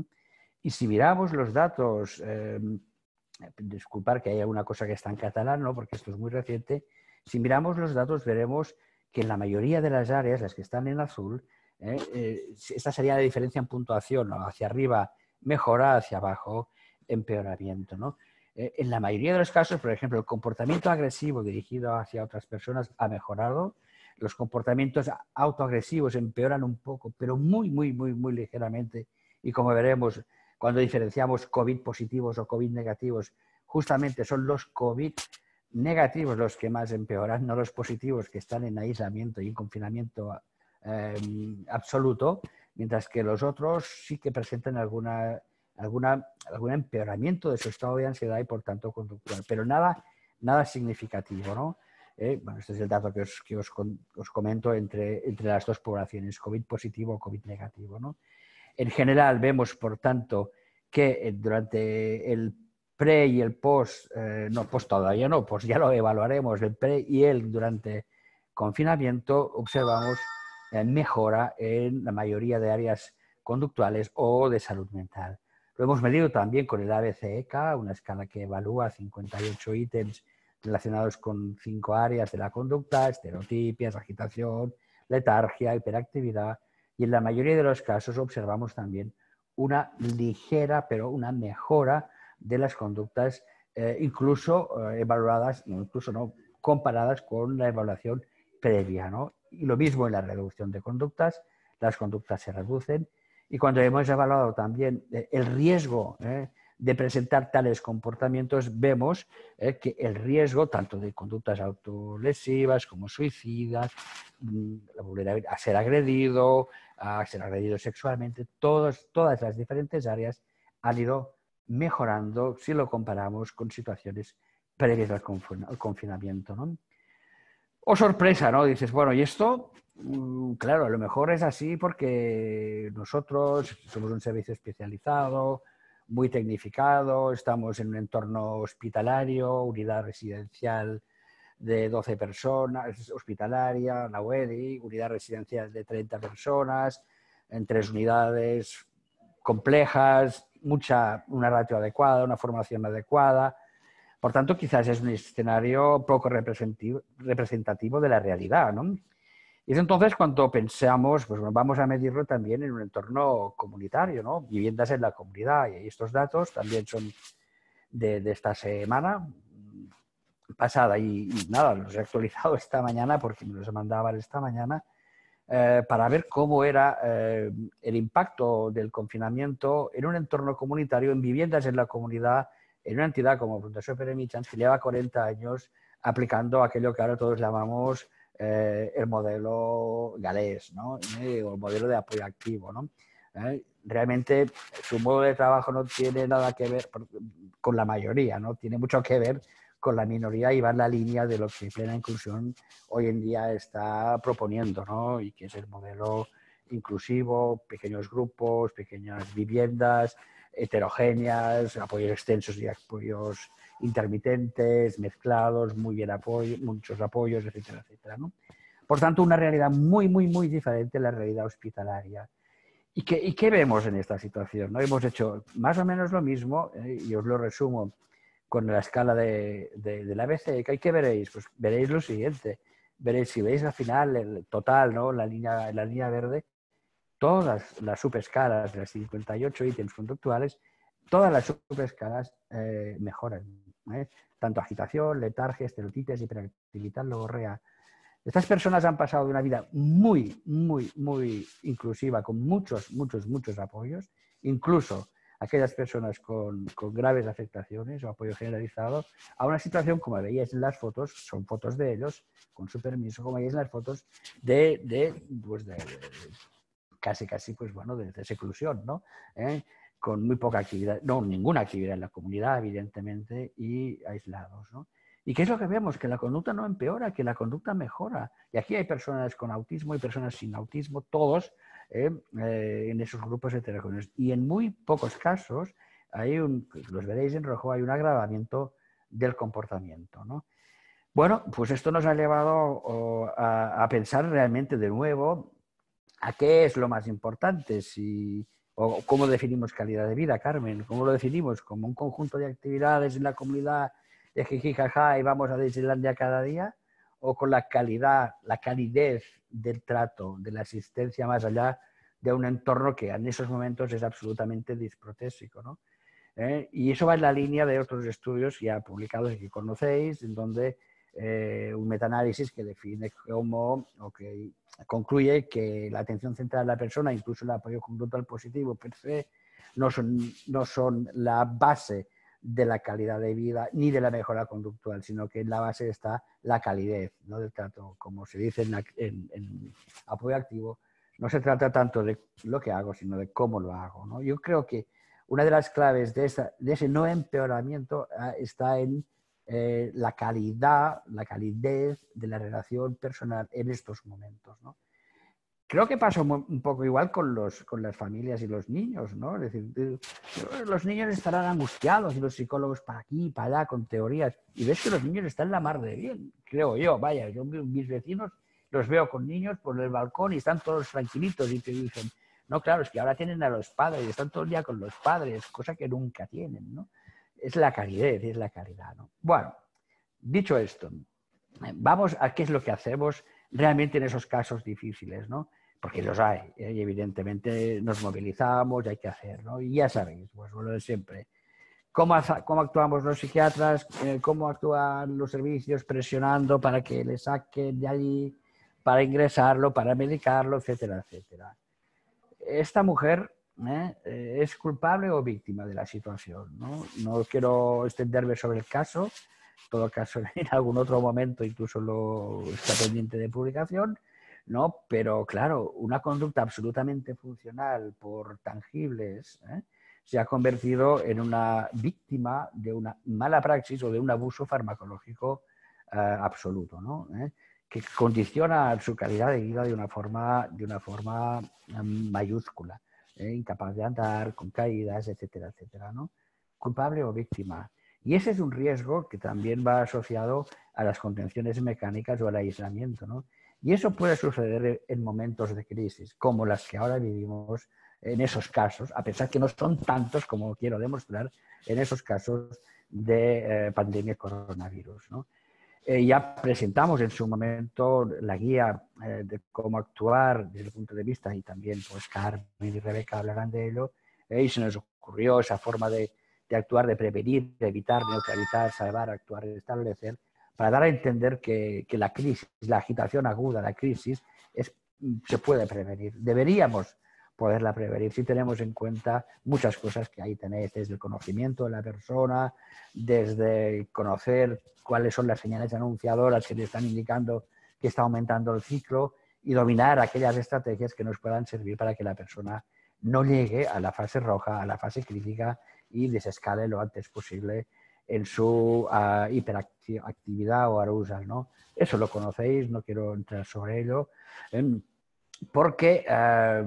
Y si miramos los datos, eh, disculpar que haya una cosa que está en catalán, ¿no? Porque esto es muy reciente, si miramos los datos veremos que en la mayoría de las áreas, las que están en azul, eh, eh, esta sería la diferencia en puntuación, ¿no? Hacia arriba mejora, hacia abajo empeoramiento, ¿no? Eh, en la mayoría de los casos, por ejemplo, el comportamiento agresivo dirigido hacia otras personas ha mejorado. Los comportamientos autoagresivos empeoran un poco, pero muy, muy, muy, muy ligeramente. Y como veremos, cuando diferenciamos COVID positivos o COVID negativos, justamente son los COVID negativos los que más empeoran, no los positivos que están en aislamiento y en confinamiento eh, absoluto, mientras que los otros sí que presentan alguna, alguna, algún empeoramiento de su estado de ansiedad y, por tanto, conductual. Pero nada, nada significativo, ¿no? Eh, bueno, este es el dato que os, que os, os comento entre, entre las dos poblaciones, COVID positivo o COVID negativo, ¿no? En general vemos, por tanto, que durante el pre y el post, eh, no, post todavía no, pues ya lo evaluaremos, el pre y el durante confinamiento, observamos eh, mejora en la mayoría de áreas conductuales o de salud mental. Lo hemos medido también con el A B C E C A, una escala que evalúa cincuenta y ocho ítems relacionados con cinco áreas de la conducta: estereotipias, agitación, letargia, hiperactividad, y en la mayoría de los casos observamos también una ligera, pero una mejora de las conductas, eh, incluso eh, evaluadas, no, incluso no, comparadas con la evaluación previa, ¿no? Y lo mismo en la reducción de conductas, las conductas se reducen, y cuando hemos evaluado también el riesgo eh, de presentar tales comportamientos, vemos eh, que el riesgo tanto de conductas autolesivas como suicidas, la vulnerabilidad a ser agredido, a ser agredido sexualmente, todos, todas las diferentes áreas han ido mejorando si lo comparamos con situaciones previas al confinamiento, ¿no? O sorpresa, ¿no? Dices, bueno, ¿y esto? Claro, a lo mejor es así porque nosotros somos un servicio especializado, muy tecnificado, estamos en un entorno hospitalario, unidad residencial de doce personas, hospitalaria, la U E D I, unidad residencial de treinta personas, en tres unidades complejas, mucha, una ratio adecuada, una formación adecuada. Por tanto, quizás es un escenario poco representativo, representativo de la realidad, ¿no? Y es entonces cuando pensamos, pues bueno, vamos a medirlo también en un entorno comunitario, ¿no? Viviendas en la comunidad. Y estos datos también son de, de esta semana pasada y, y nada, los he actualizado esta mañana porque me los mandaban esta mañana eh, para ver cómo era eh, el impacto del confinamiento en un entorno comunitario, en viviendas en la comunidad, en una entidad como Fundació Pere Mitjans, que lleva cuarenta años aplicando aquello que ahora todos llamamos eh, el modelo galés, ¿no? Eh, o el modelo de apoyo activo, ¿no? Eh, realmente su modo de trabajo no tiene nada que ver con la mayoría, ¿no? Tiene mucho que ver con la minoría y va en la línea de lo que Plena Inclusión hoy en día está proponiendo, ¿no? Y que es el modelo inclusivo, pequeños grupos, pequeñas viviendas, heterogéneas, apoyos extensos y apoyos intermitentes, mezclados, muy bien apoyo, muchos apoyos, etcétera, etcétera, ¿no? Por tanto, una realidad muy, muy, muy diferente a la realidad hospitalaria. ¿Y qué, y qué vemos en esta situación? ¿No? Hemos hecho más o menos lo mismo, eh, y os lo resumo con la escala de, de, de la A B C. ¿Qué veréis? Pues veréis lo siguiente. Veréis, si veis al final el total, ¿no? la, línea, la línea verde, todas las subescalas de las cincuenta y ocho ítems conductuales, todas las subescalas eh, mejoran. ¿eh? Tanto agitación, letargia, estereotipias, hiperactividad, logorrea. Estas personas han pasado de una vida muy, muy, muy inclusiva, con muchos, muchos, muchos apoyos, incluso aquellas personas con, con graves afectaciones o apoyo generalizado, a una situación, como veíais en las fotos, son fotos de ellos, con su permiso, como veíais en las fotos, de, de, pues de, de casi, casi, pues bueno, de, de seclusión, ¿no? ¿Eh? Con muy poca actividad, no, ninguna actividad en la comunidad, evidentemente, y aislados, ¿no? ¿Y qué es lo que vemos? Que la conducta no empeora, que la conducta mejora. Y aquí hay personas con autismo y personas sin autismo, todos eh, eh, en esos grupos heterogéneos. Y en muy pocos casos, hay un, los veréis en rojo, hay un agravamiento del comportamiento, ¿no? Bueno, pues esto nos ha llevado oh, a, a pensar realmente de nuevo a qué es lo más importante, si, o cómo definimos calidad de vida, Carmen, cómo lo definimos, como un conjunto de actividades en la comunidad de jiji, jaja, y vamos a Disneylandia cada día, o con la calidad, la calidez del trato, de la asistencia más allá de un entorno que en esos momentos es absolutamente disprotésico, ¿no? ¿Eh? Y eso va en la línea de otros estudios ya publicados y que conocéis, en donde eh, un metaanálisis que define cómo, o que concluye que la atención centrada en la persona, incluso el apoyo conductual positivo per se, no son, no son la base de la calidad de vida ni de la mejora conductual, sino que en la base está la calidez, ¿no? del trato. Como se dice en, en, en apoyo activo, no se trata tanto de lo que hago, sino de cómo lo hago, ¿no? Yo creo que una de las claves de, esa, de ese no empeoramiento eh, está en eh, la calidad, la calidez de la relación personal en estos momentos, ¿no? Creo que pasa un poco igual con, los, con las familias y los niños, ¿no? Es decir, los niños estarán angustiados y los psicólogos para aquí y para allá con teorías. Y ves que los niños están la mar de bien, creo yo. Vaya, yo mis vecinos los veo con niños por el balcón y están todos tranquilitos y te dicen, no, claro, es que ahora tienen a los padres, están todo el día con los padres, cosa que nunca tienen, ¿no? Es la calidez, es la calidad, ¿no? Bueno, dicho esto, vamos a qué es lo que hacemos realmente en esos casos difíciles, ¿no? Porque los hay, ¿eh? Y evidentemente nos movilizamos y hay que hacer, ¿no? Y ya sabéis, pues lo de siempre. ¿Cómo, cómo actuamos los psiquiatras? Eh, ¿Cómo actúan los servicios presionando para que le saquen de allí, para ingresarlo, para medicarlo, etcétera, etcétera? Esta mujer ¿eh? es culpable o víctima de la situación, ¿no? No quiero extenderme sobre el caso, en todo caso en algún otro momento incluso lo está pendiente de publicación, ¿no? Pero claro, una conducta absolutamente funcional por tangibles, ¿eh? se ha convertido en una víctima de una mala praxis o de un abuso farmacológico eh, absoluto, ¿no? ¿Eh? que condiciona su calidad de vida de una forma, de una forma um, mayúscula, ¿eh? incapaz de andar, con caídas, etcétera, etcétera, ¿no? Culpable o víctima. Y ese es un riesgo que también va asociado a las contenciones mecánicas o al aislamiento, ¿no? Y eso puede suceder en momentos de crisis, como las que ahora vivimos en esos casos, a pesar que no son tantos como quiero demostrar, en esos casos de eh, pandemia coronavirus, ¿no? Eh, ya presentamos en su momento la guía eh, de cómo actuar desde el punto de vista, y también pues Carmen y Rebeca hablarán de ello, eh, y se nos ocurrió esa forma de, de actuar, de prevenir, de evitar, neutralizar, salvar, actuar, establecer, para dar a entender que, que la crisis, la agitación aguda, la crisis, es, se puede prevenir. Deberíamos poderla prevenir si tenemos en cuenta muchas cosas que ahí tenéis, desde el conocimiento de la persona, desde conocer cuáles son las señales anunciadoras que te están indicando que está aumentando el ciclo y dominar aquellas estrategias que nos puedan servir para que la persona no llegue a la fase roja, a la fase crítica y desescale lo antes posible en su uh, hiperactividad o arousal, ¿no? Eso lo conocéis, no quiero entrar sobre ello. Eh, porque eh,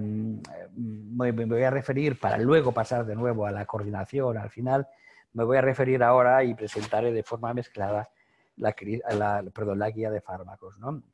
me, me voy a referir, para luego pasar de nuevo a la coordinación, al final, me voy a referir ahora y presentaré de forma mezclada la, la, perdón, la guía de fármacos, ¿no?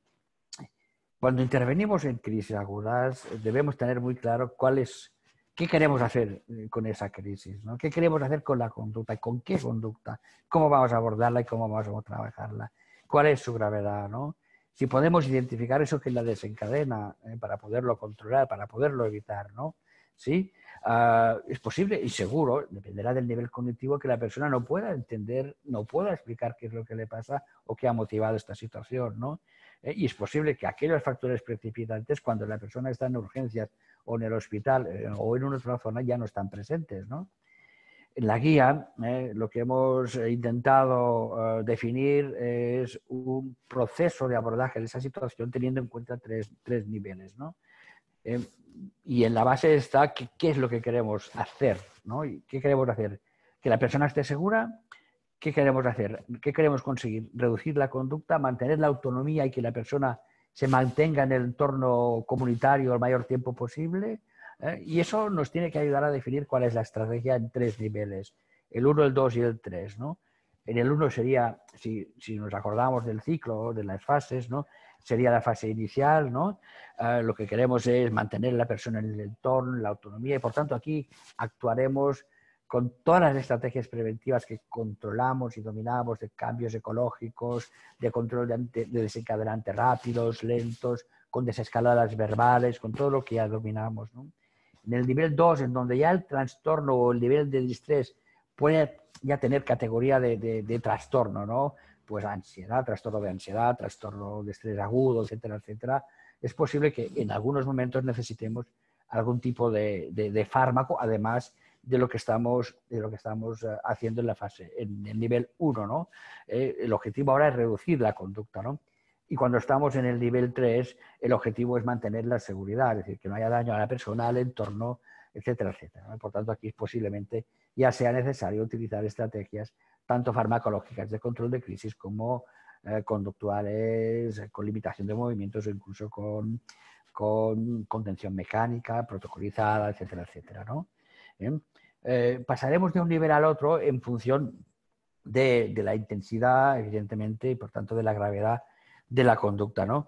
Cuando intervenimos en crisis agudas, debemos tener muy claro cuál es, qué queremos hacer con esa crisis, ¿no? ¿Qué queremos hacer con la conducta? ¿Y con qué conducta? ¿Cómo vamos a abordarla y cómo vamos a trabajarla? ¿Cuál es su gravedad, ¿no? Si podemos identificar eso que la desencadena, ¿eh? para poderlo controlar, para poderlo evitar, ¿no? ¿Sí? Uh, es posible y seguro, dependerá del nivel cognitivo, que la persona no pueda entender, no pueda explicar qué es lo que le pasa o qué ha motivado esta situación, ¿no? Eh, y es posible que aquellos factores precipitantes, cuando la persona está en urgencias o en el hospital eh, o en una otra zona, ya no están presentes, ¿no? En la guía, eh, lo que hemos intentado uh, definir es un proceso de abordaje de esa situación teniendo en cuenta tres, tres niveles, ¿no? Eh, y en la base está qué, qué es lo que queremos hacer, ¿no? ¿Y qué queremos hacer? Que la persona esté segura. ¿Qué queremos hacer? ¿Qué queremos conseguir? Reducir la conducta, mantener la autonomía y que la persona se mantenga en el entorno comunitario el mayor tiempo posible. ¿Eh? Y eso nos tiene que ayudar a definir cuál es la estrategia en tres niveles, el uno, el dos y el tres, ¿no? En el uno sería, si, si nos acordamos del ciclo, de las fases, ¿no? Sería la fase inicial, ¿no? Uh, lo que queremos es mantener a la persona en el entorno, la autonomía, y por tanto aquí actuaremos con todas las estrategias preventivas que controlamos y dominamos, de cambios ecológicos, de control de, de desencadenantes rápidos, lentos, con desescaladas verbales, con todo lo que ya dominamos, ¿no? En el nivel dos, en donde ya el trastorno o el nivel de distrés puede ya tener categoría de, de, de trastorno, ¿no? Pues ansiedad, trastorno de ansiedad, trastorno de estrés agudo, etcétera, etcétera. Es posible que en algunos momentos necesitemos algún tipo de, de, de fármaco, además de lo que estamos, de lo que estamos haciendo en la fase, en el nivel uno, ¿no? Eh, el objetivo ahora es reducir la conducta, ¿no? Y cuando estamos en el nivel tres, el objetivo es mantener la seguridad, es decir, que no haya daño a la persona, al entorno, etcétera, etcétera, ¿no? Por tanto, aquí posiblemente ya sea necesario utilizar estrategias tanto farmacológicas de control de crisis como eh, conductuales, con limitación de movimientos o incluso con, con contención mecánica, protocolizada, etcétera, etcétera, ¿no? ¿Eh? Eh, pasaremos de un nivel al otro en función de, de la intensidad, evidentemente, y por tanto de la gravedad de la conducta, ¿no?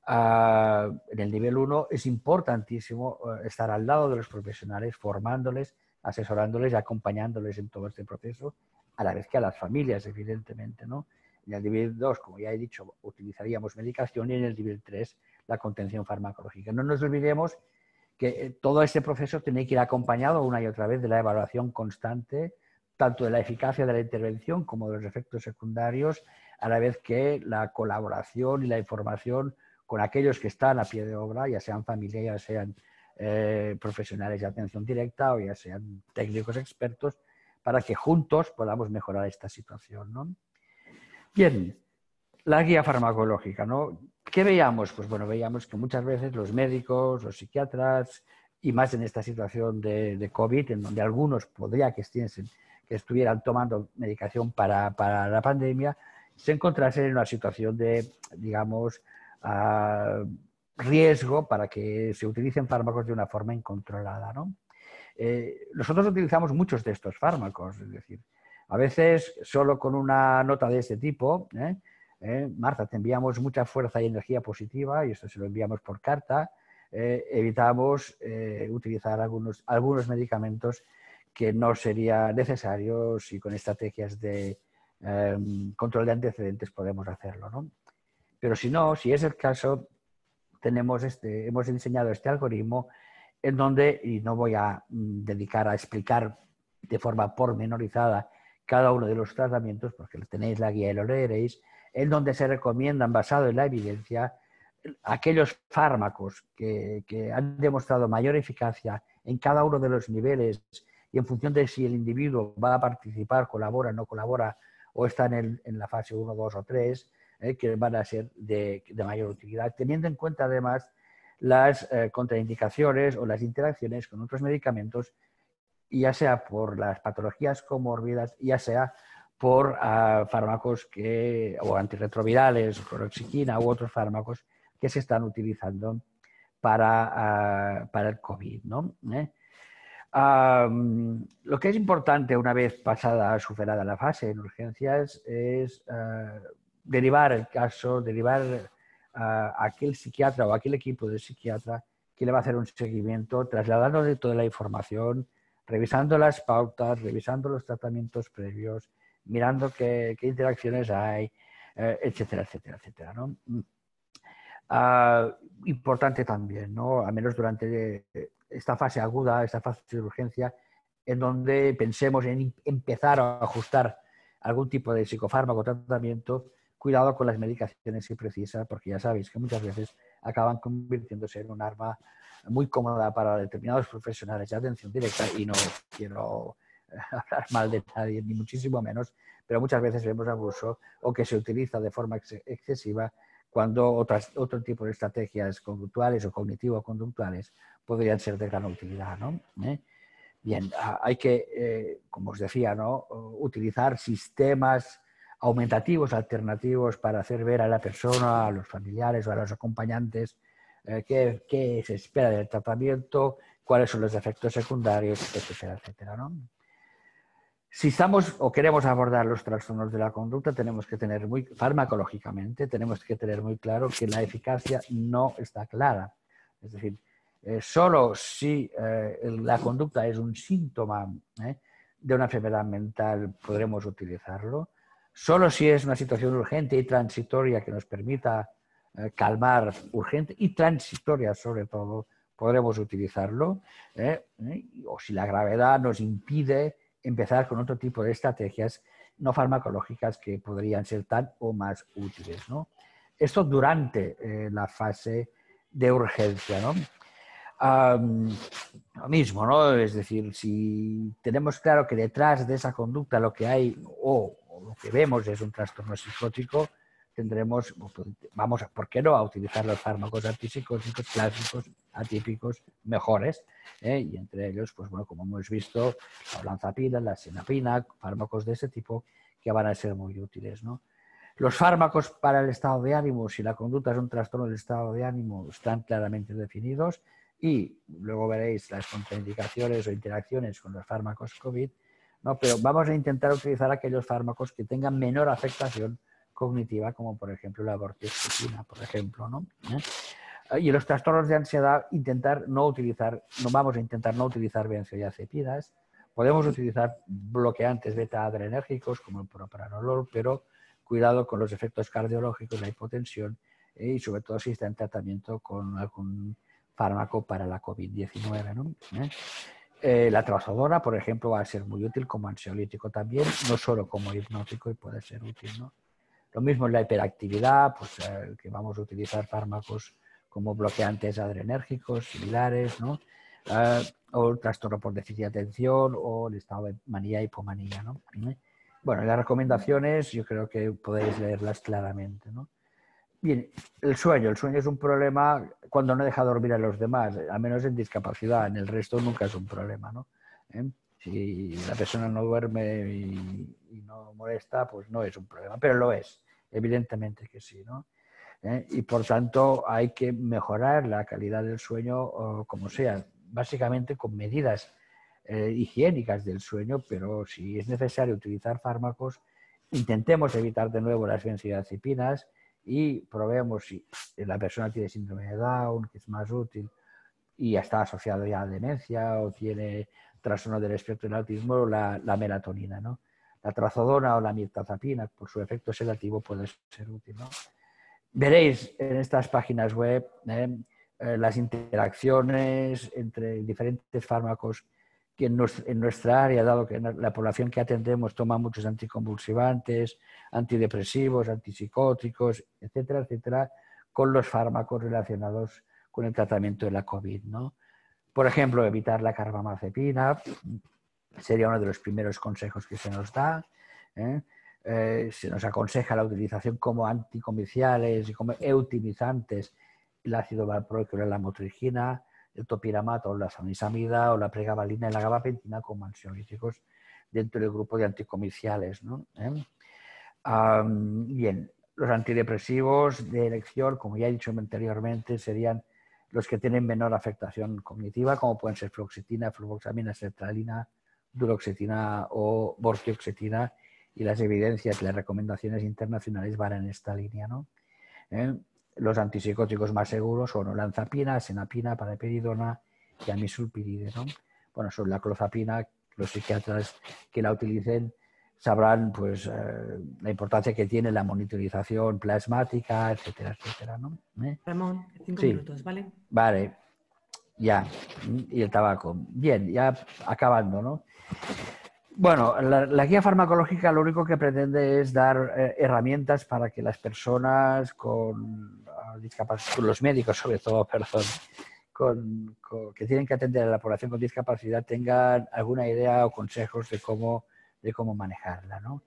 Uh, en el nivel uno es importantísimo uh, estar al lado de los profesionales, formándoles, asesorándoles y acompañándoles en todo este proceso, a la vez que a las familias, evidentemente, ¿no? En el nivel dos, como ya he dicho, utilizaríamos medicación, y en el nivel tres, la contención farmacológica. No nos olvidemos que todo este proceso tiene que ir acompañado una y otra vez de la evaluación constante, tanto de la eficacia de la intervención como de los efectos secundarios, a la vez que la colaboración y la información con aquellos que están a pie de obra, ya sean familia, ya sean eh, profesionales de atención directa o ya sean técnicos expertos, para que juntos podamos mejorar esta situación, ¿no? Bien, la guía farmacológica, ¿no? ¿Qué veíamos? Pues bueno, veíamos que muchas veces los médicos, los psiquiatras, y más en esta situación de, de COVID, en donde algunos podría que estuviesen, que estuvieran tomando medicación para, para la pandemia, se encontrasen en una situación de, digamos, uh, riesgo para que se utilicen fármacos de una forma incontrolada, ¿no? Eh, nosotros utilizamos muchos de estos fármacos, es decir, a veces solo con una nota de este tipo, ¿eh? Eh, Marta, te enviamos mucha fuerza y energía positiva y esto se lo enviamos por carta, eh, evitamos eh, utilizar algunos, algunos medicamentos que no sería necesario si con estrategias de eh, control de antecedentes podemos hacerlo, ¿no? Pero si no, si es el caso, tenemos este, hemos diseñado este algoritmo en donde, y no voy a mm, dedicar a explicar de forma pormenorizada cada uno de los tratamientos, porque tenéis la guía y lo leeréis, en donde se recomiendan, basado en la evidencia, aquellos fármacos que, que han demostrado mayor eficacia en cada uno de los niveles y en función de si el individuo va a participar, colabora, no colabora o está en, el, en la fase uno, dos o tres, eh, que van a ser de, de mayor utilidad, teniendo en cuenta además las eh, contraindicaciones o las interacciones con otros medicamentos, ya sea por las patologías comórbidas, ya sea por uh, fármacos que, o antirretrovirales, cloroxquina u otros fármacos que se están utilizando para, uh, para el COVID, ¿no? ¿Eh? Um, lo que es importante una vez pasada, superada la fase en urgencias, es uh, derivar el caso, derivar a aquel psiquiatra o aquel equipo de psiquiatra que le va a hacer un seguimiento, trasladándole toda la información, revisando las pautas, revisando los tratamientos previos, mirando qué, qué interacciones hay, eh, etcétera, etcétera, etcétera, ¿no? Uh, importante también, ¿no? Al menos durante esta fase aguda, esta fase de urgencia, en donde pensemos en empezar a ajustar algún tipo de psicofármaco o tratamiento, cuidado con las medicaciones que precisa, porque ya sabéis que muchas veces acaban convirtiéndose en un arma muy cómoda para determinados profesionales de atención directa, y no quiero hablar mal de nadie, ni muchísimo menos, pero muchas veces vemos abuso o que se utiliza de forma ex excesiva cuando otras, otro tipo de estrategias conductuales o cognitivo-conductuales podrían ser de gran utilidad, ¿no? ¿Eh? Bien, hay que, eh, como os decía, ¿no? utilizar sistemas aumentativos, alternativos, para hacer ver a la persona, a los familiares o a los acompañantes eh, qué, qué se espera del tratamiento, cuáles son los efectos secundarios, etcétera, etcétera, ¿no? Si estamos o queremos abordar los trastornos de la conducta, tenemos que tener muy, farmacológicamente, tenemos que tener muy claro que la eficacia no está clara. Es decir, eh, solo si eh, la conducta es un síntoma eh, de una enfermedad mental podremos utilizarlo. Solo si es una situación urgente y transitoria que nos permita eh, calmar, urgente y transitoria sobre todo, podremos utilizarlo. Eh, eh, o si la gravedad nos impide empezar con otro tipo de estrategias no farmacológicas que podrían ser tan o más útiles, ¿no? Esto durante eh, la fase de urgencia, ¿no? Um, lo mismo, ¿no? Es decir, si tenemos claro que detrás de esa conducta lo que hay o, o lo que vemos es un trastorno psicótico, tendremos, vamos, a, ¿por qué no?, a utilizar los fármacos antipsicóticos clásicos, atípicos, mejores, ¿eh? Y entre ellos, pues bueno, como hemos visto, la olanzapina, la sinapina, fármacos de ese tipo que van a ser muy útiles, ¿no? Los fármacos para el estado de ánimo, si la conducta es un trastorno del estado de ánimo, están claramente definidos, y luego veréis las contraindicaciones o interacciones con los fármacos COVID, ¿no? Pero vamos a intentar utilizar aquellos fármacos que tengan menor afectación cognitiva, como por ejemplo la vortioxetina, por ejemplo, ¿no? ¿Eh? Y los trastornos de ansiedad, intentar no utilizar, no vamos a intentar no utilizar benzodiazepinas. Podemos utilizar bloqueantes beta-adrenérgicos como el propranolol, pero cuidado con los efectos cardiológicos, la hipotensión, eh, y sobre todo si está en tratamiento con algún fármaco para la COVID diecinueve, ¿no? ¿Eh? Eh, la trazodona, por ejemplo, va a ser muy útil como ansiolítico también, no solo como hipnótico, y puede ser útil, ¿no? Lo mismo en la hiperactividad, pues eh, que vamos a utilizar fármacos como bloqueantes adrenérgicos similares, ¿no? Uh, o el trastorno por déficit de atención o el estado de manía y hipomanía, ¿no? Bueno, las recomendaciones yo creo que podéis leerlas claramente, ¿no? Bien, el sueño. El sueño es un problema cuando no deja dormir a los demás, al menos en discapacidad. En el resto nunca es un problema, ¿no? ¿Eh? Si la persona no duerme y, y no molesta, pues no es un problema, pero lo es, evidentemente que sí, ¿no? ¿Eh? Y por tanto hay que mejorar la calidad del sueño o como sea, básicamente con medidas eh, higiénicas del sueño, pero si es necesario utilizar fármacos, intentemos evitar de nuevo las benzodiazepinas y probemos si la persona tiene síndrome de Down, que es más útil, y está asociado ya a demencia o tiene trastorno del espectro del autismo, la, la melatonina, ¿no? La trazodona o la mirtazapina, por su efecto sedativo, puede ser útil, ¿no? Veréis en estas páginas web eh, eh, las interacciones entre diferentes fármacos que en, nos, en nuestra área, dado que la población que atendemos toma muchos anticonvulsivantes, antidepresivos, antipsicóticos, etcétera, etcétera, con los fármacos relacionados con el tratamiento de la COVID, ¿no? Por ejemplo, evitar la carbamazepina sería uno de los primeros consejos que se nos da, ¿eh? Eh, se nos aconseja la utilización como anticomiciales y como eutimizantes el ácido valproico y la lamotrigina, el topiramato o la zonisamida o la pregabalina y la gabapentina como ansiolíticos dentro del grupo de anticomiciales, ¿no? ¿Eh? Um, bien, los antidepresivos de elección, como ya he dicho anteriormente, serían los que tienen menor afectación cognitiva, como pueden ser fluoxetina, fluvoxamina, sertralina, duloxetina o bortioxetina, y las evidencias y las recomendaciones internacionales van en esta línea, ¿no? ¿Eh? Los antipsicóticos más seguros son olanzapina, senapina, paraperidona y amisulpiride, ¿no? Bueno, son la clozapina, los psiquiatras que la utilicen sabrán pues, eh, la importancia que tiene la monitorización plasmática, etcétera, etcétera, ¿no? ¿Eh? Ramón, cinco sí. minutos, ¿vale? Vale, ya. Y el tabaco. Bien, ya acabando, ¿no? Bueno, la, la guía farmacológica lo único que pretende es dar eh, herramientas para que las personas con uh, discapacidad, los médicos sobre todo, perdón, con, con, que tienen que atender a la población con discapacidad tengan alguna idea o consejos de cómo, de cómo manejarla, ¿no?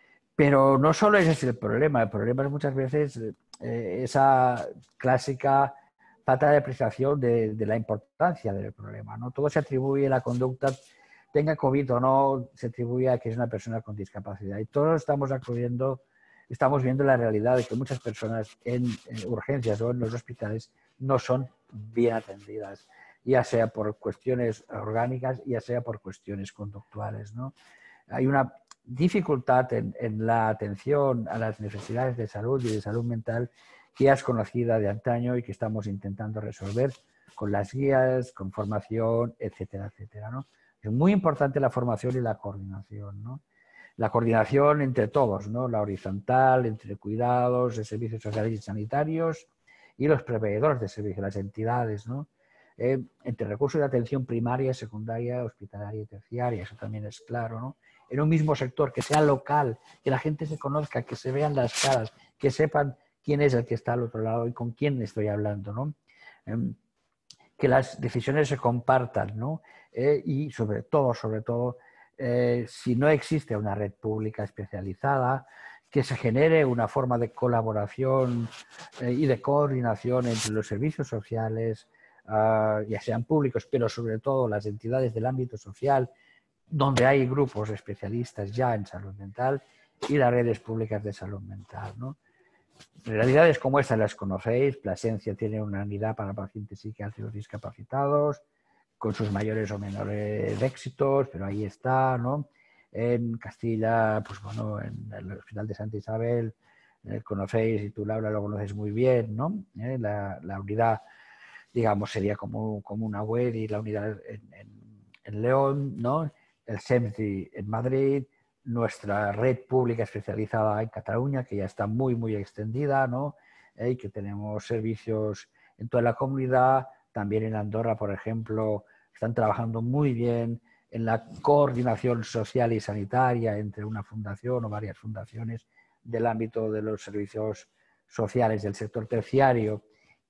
Pero no solo ese es el problema, el problema es muchas veces eh, esa clásica falta de apreciación de, de la importancia del problema, ¿no? Todo se atribuye a la conducta, tenga COVID o no, se atribuye a que es una persona con discapacidad. Y todos estamos acudiendo, estamos viendo la realidad de que muchas personas en, en urgencias o en los hospitales no son bien atendidas, ya sea por cuestiones orgánicas, ya sea por cuestiones conductuales, ¿no? Hay una dificultad en, en la atención a las necesidades de salud y de salud mental que ya es conocida de antaño y que estamos intentando resolver con las guías, con formación, etcétera, etcétera, ¿no? Es muy importante la formación y la coordinación, ¿no? La coordinación entre todos, ¿no? La horizontal, entre cuidados de servicios sociales y sanitarios y los proveedores de servicios, las entidades, ¿no? Eh, entre recursos de atención primaria, secundaria, hospitalaria y terciaria, eso también es claro, ¿no? En un mismo sector, que sea local, que la gente se conozca, que se vean las caras, que sepan quién es el que está al otro lado y con quién estoy hablando, ¿no? Eh, que las decisiones se compartan, ¿no? Eh, y sobre todo, sobre todo, eh, si no existe una red pública especializada, que se genere una forma de colaboración eh, y de coordinación entre los servicios sociales, uh, ya sean públicos, pero sobre todo las entidades del ámbito social, donde hay grupos especialistas ya en salud mental y las redes públicas de salud mental, ¿no? Realidades como esta las conocéis. Plasencia tiene una unidad para pacientes psiquiátricos discapacitados, con sus mayores o menores éxitos, pero ahí está, ¿no? En Castilla, pues bueno, en el Hospital de Santa Isabel, eh, conocéis, y tú, Laura, lo conoces muy bien, ¿no? Eh, la, la unidad, digamos, sería como, como una web, y la unidad en, en, en León, ¿no? El SEMSI en Madrid, nuestra red pública especializada en Cataluña, que ya está muy, muy extendida, ¿no? Eh, y que tenemos servicios en toda la comunidad. También en Andorra, por ejemplo, están trabajando muy bien en la coordinación social y sanitaria entre una fundación o varias fundaciones del ámbito de los servicios sociales del sector terciario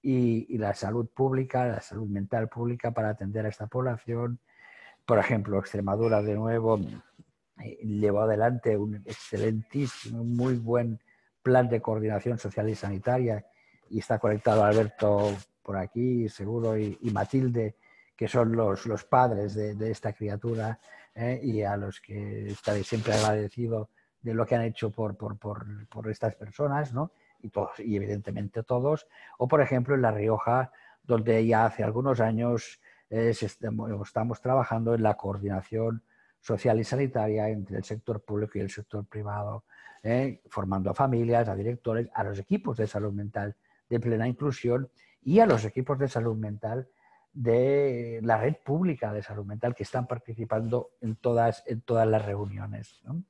y, y la salud pública, la salud mental pública para atender a esta población. Por ejemplo, Extremadura, de nuevo, eh, llevó adelante un excelentísimo, muy buen plan de coordinación social y sanitaria, y está conectado Alberto por aquí, seguro, y, y Matilde, que son los, los padres de, de esta criatura, eh, y a los que estaré siempre agradecido de lo que han hecho por, por, por, por estas personas, ¿no? Y, todos, y evidentemente todos. O, por ejemplo, en La Rioja, donde ya hace algunos años eh, estamos trabajando en la coordinación social y sanitaria entre el sector público y el sector privado, eh, formando a familias, a directores, a los equipos de salud mental de plena inclusión y a los equipos de salud mental de la red pública de salud mental que están participando en todas, en todas las reuniones, ¿no?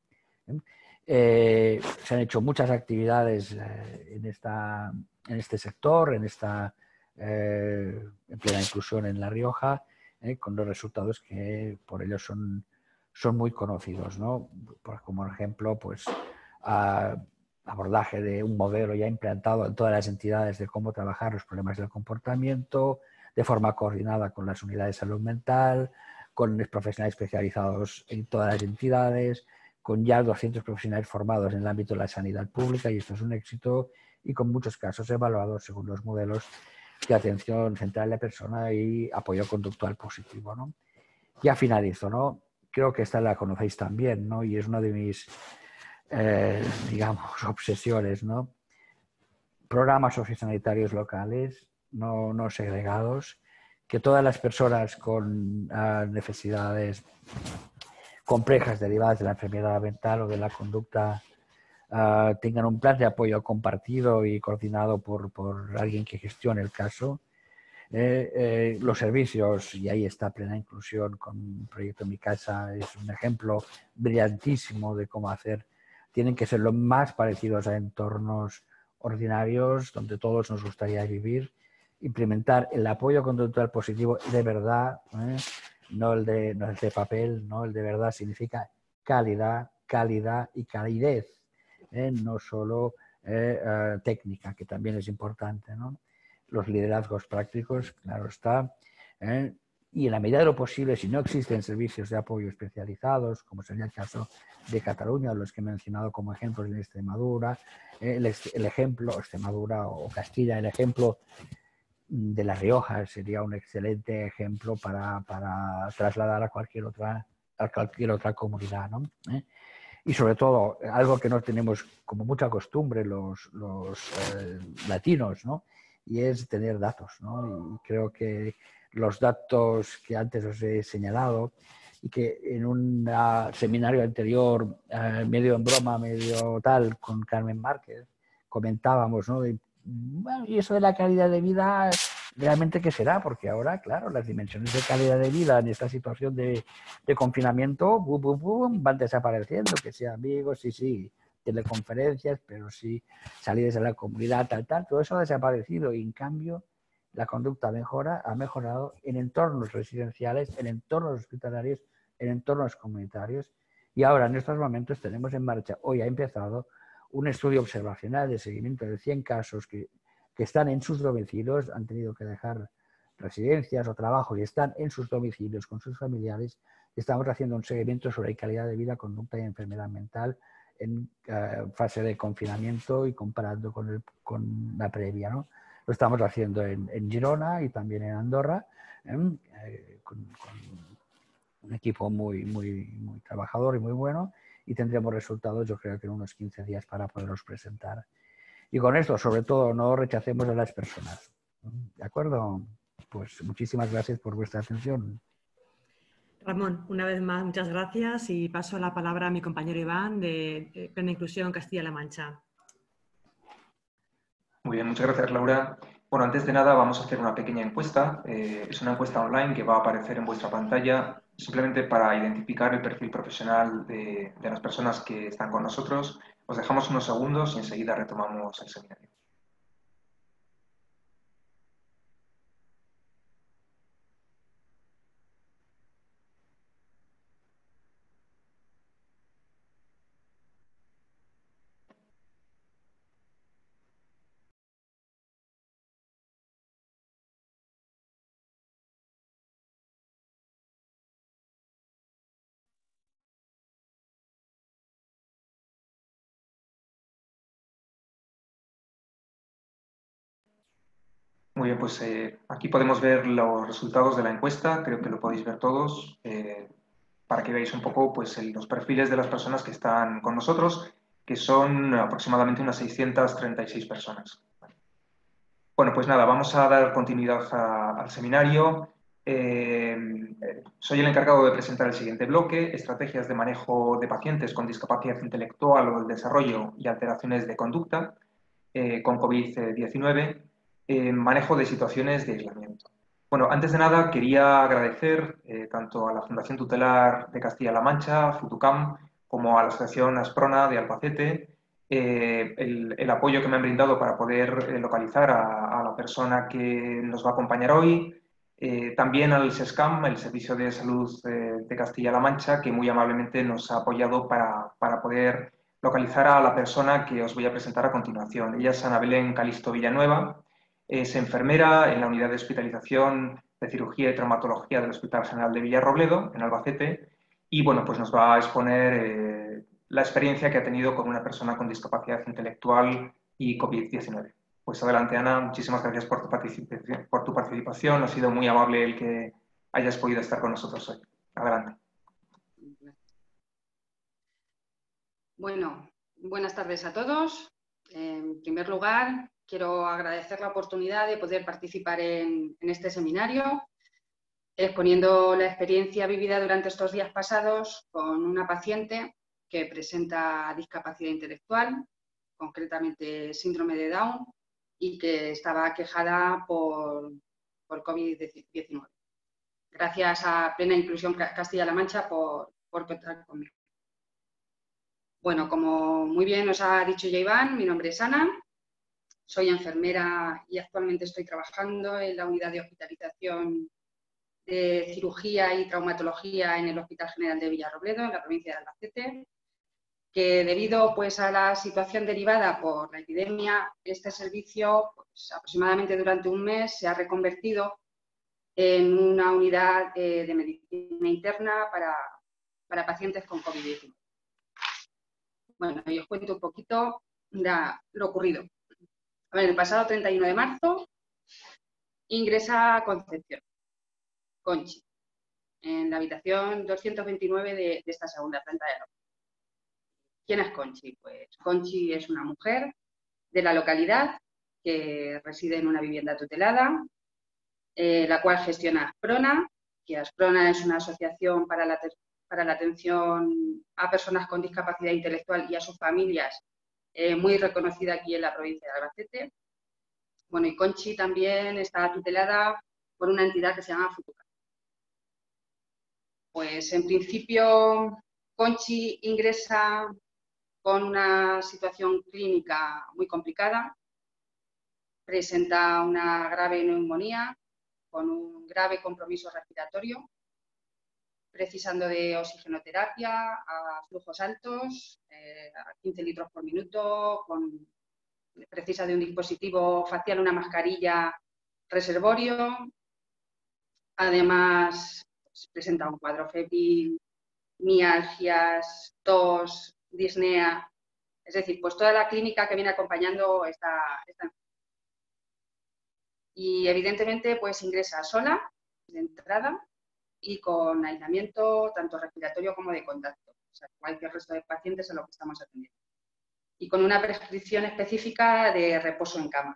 Eh, se han hecho muchas actividades eh, en, esta, en este sector, en esta eh, en plena inclusión en La Rioja, eh, con los resultados que por ello son, son muy conocidos, ¿no? Por, como ejemplo, pues a, abordaje de un modelo ya implantado en todas las entidades de cómo trabajar los problemas del comportamiento, de forma coordinada con las unidades de salud mental, con los profesionales especializados en todas las entidades, con ya doscientos profesionales formados en el ámbito de la sanidad pública, y esto es un éxito, y con muchos casos evaluados según los modelos de atención central de la persona y apoyo conductual positivo, ¿no? Ya finalizo, ¿no? Creo que esta la conocéis también, ¿no? Y es una de mis, eh, digamos, obsesiones, ¿no? Programas sociosanitarios locales, no, no segregados, que todas las personas con uh, necesidades complejas derivadas de la enfermedad mental o de la conducta uh, tengan un plan de apoyo compartido y coordinado por, por alguien que gestione el caso. Eh, eh, los servicios, y ahí está plena inclusión con el proyecto Mi Casa, es un ejemplo brillantísimo de cómo hacer. Tienen que ser lo más parecidos a entornos ordinarios donde todos nos gustaría vivir, implementar el apoyo conductual positivo de verdad, ¿eh? no, el de, no el de papel, no el de verdad, significa calidad, calidad y calidez, ¿eh? No solo eh, uh, técnica, que también es importante, ¿no? Los liderazgos prácticos, claro está, ¿eh? Y en la medida de lo posible, si no existen servicios de apoyo especializados, como sería el caso de Cataluña, los que he mencionado como ejemplos en Extremadura, eh, el, el ejemplo, Extremadura o Castilla, el ejemplo de La Rioja sería un excelente ejemplo para, para trasladar a cualquier otra, a cualquier otra comunidad, ¿no? ¿Eh? Y sobre todo, algo que no tenemos como mucha costumbre los, los eh, latinos, ¿no? Y es tener datos, ¿no? Y creo que los datos que antes os he señalado y que en un uh, seminario anterior, uh, medio en broma, medio tal, con Carmen Márquez, comentábamos, ¿no? De, bueno, y eso de la calidad de vida, ¿realmente qué será? Porque ahora, claro, las dimensiones de calidad de vida en esta situación de, de confinamiento boom, boom, boom, van desapareciendo, que sea amigos, sí, sí, teleconferencias, pero sí salir de la comunidad, tal, tal, todo eso ha desaparecido y en cambio la conducta mejora, ha mejorado en entornos residenciales, en entornos hospitalarios, en entornos comunitarios, y ahora en estos momentos tenemos en marcha, hoy ha empezado un estudio observacional de seguimiento de cien casos que, que están en sus domicilios, han tenido que dejar residencias o trabajos y están en sus domicilios con sus familiares. Estamos haciendo un seguimiento sobre calidad de vida, conducta y enfermedad mental en uh, fase de confinamiento y comparando con, el, con la previa, ¿no? Lo estamos haciendo en, en Girona y también en Andorra, ¿eh? Eh, con, con un equipo muy, muy, muy trabajador y muy bueno, y tendremos resultados yo creo que en unos quince días para poderlos presentar. Y con esto, sobre todo, no rechacemos a las personas. ¿De acuerdo? Pues muchísimas gracias por vuestra atención. Ramón, una vez más, muchas gracias y paso la palabra a mi compañero Iván de Plena Inclusión Castilla-La Mancha. Muy bien, muchas gracias, Laura. Bueno, antes de nada vamos a hacer una pequeña encuesta. Eh, es una encuesta online que va a aparecer en vuestra pantalla simplemente para identificar el perfil profesional de, de las personas que están con nosotros. Os dejamos unos segundos y enseguida retomamos el seminario. Muy bien, pues eh, aquí podemos ver los resultados de la encuesta, creo que lo podéis ver todos, eh, para que veáis un poco pues, el, los perfiles de las personas que están con nosotros, que son aproximadamente unas seiscientas treinta y seis personas. Bueno, pues nada, vamos a dar continuidad a, al seminario. Eh, soy el encargado de presentar el siguiente bloque, estrategias de manejo de pacientes con discapacidad intelectual o del desarrollo y alteraciones de conducta eh, con COVID diecinueve, eh, manejo de situaciones de aislamiento. Bueno, antes de nada quería agradecer eh, tanto a la Fundación Tutelar de Castilla-La Mancha, Futucam, como a la Asociación Asprona de Albacete, eh, el, el apoyo que me han brindado para poder eh, localizar a, a la persona que nos va a acompañar hoy. Eh, también al SESCAM, el Servicio de Salud eh, de Castilla-La Mancha, que muy amablemente nos ha apoyado para, para poder localizar a la persona que os voy a presentar a continuación. Ella es Ana Belén Calisto Villanueva, es enfermera en la unidad de hospitalización de cirugía y traumatología del Hospital General de Villarrobledo, en Albacete, y bueno, pues nos va a exponer eh, la experiencia que ha tenido con una persona con discapacidad intelectual y COVID diecinueve. Pues adelante, Ana, muchísimas gracias por tu participación, por tu participación. Ha sido muy amable el que hayas podido estar con nosotros hoy. Adelante. Bueno, buenas tardes a todos. En primer lugar, quiero agradecer la oportunidad de poder participar en, en este seminario, exponiendo la experiencia vivida durante estos días pasados con una paciente que presenta discapacidad intelectual, concretamente síndrome de Down, y que estaba aquejada por, por COVID diecinueve. Gracias a Plena Inclusión Castilla-La Mancha por, por contar conmigo. Bueno, como muy bien nos ha dicho ya Iván, mi nombre es Ana, soy enfermera y actualmente estoy trabajando en la unidad de hospitalización de cirugía y traumatología en el Hospital General de Villarrobledo, en la provincia de Albacete, que debido pues, a la situación derivada por la epidemia, este servicio pues, aproximadamente durante un mes se ha reconvertido en una unidad eh, de medicina interna para, para pacientes con COVID diecinueve. Bueno, y os cuento un poquito de lo ocurrido. A ver, el pasado treinta y uno de marzo ingresa a Concepción, Conchi, en la habitación doscientos veintinueve de, de esta segunda planta de la. ¿Quién es Conchi? Pues Conchi es una mujer de la localidad que reside en una vivienda tutelada, eh, la cual gestiona Asprona, que Asprona es una asociación para la, para la atención a personas con discapacidad intelectual y a sus familias, eh, muy reconocida aquí en la provincia de Albacete. Bueno, y Conchi también está tutelada por una entidad que se llama Futucam. Pues en principio Conchi ingresa con una situación clínica muy complicada, presenta una grave neumonía con un grave compromiso respiratorio, precisando de oxigenoterapia a flujos altos, eh, a quince litros por minuto, con, precisa de un dispositivo facial, una mascarilla reservorio. Además, pues, presenta un cuadro febril, mialgias, tos, disnea, es decir, pues toda la clínica que viene acompañando esta, esta enfermedad. Y evidentemente, pues ingresa sola de entrada y con aislamiento tanto respiratorio como de contacto, o sea, igual que el resto de pacientes a los que estamos atendiendo. Y con una prescripción específica de reposo en cama.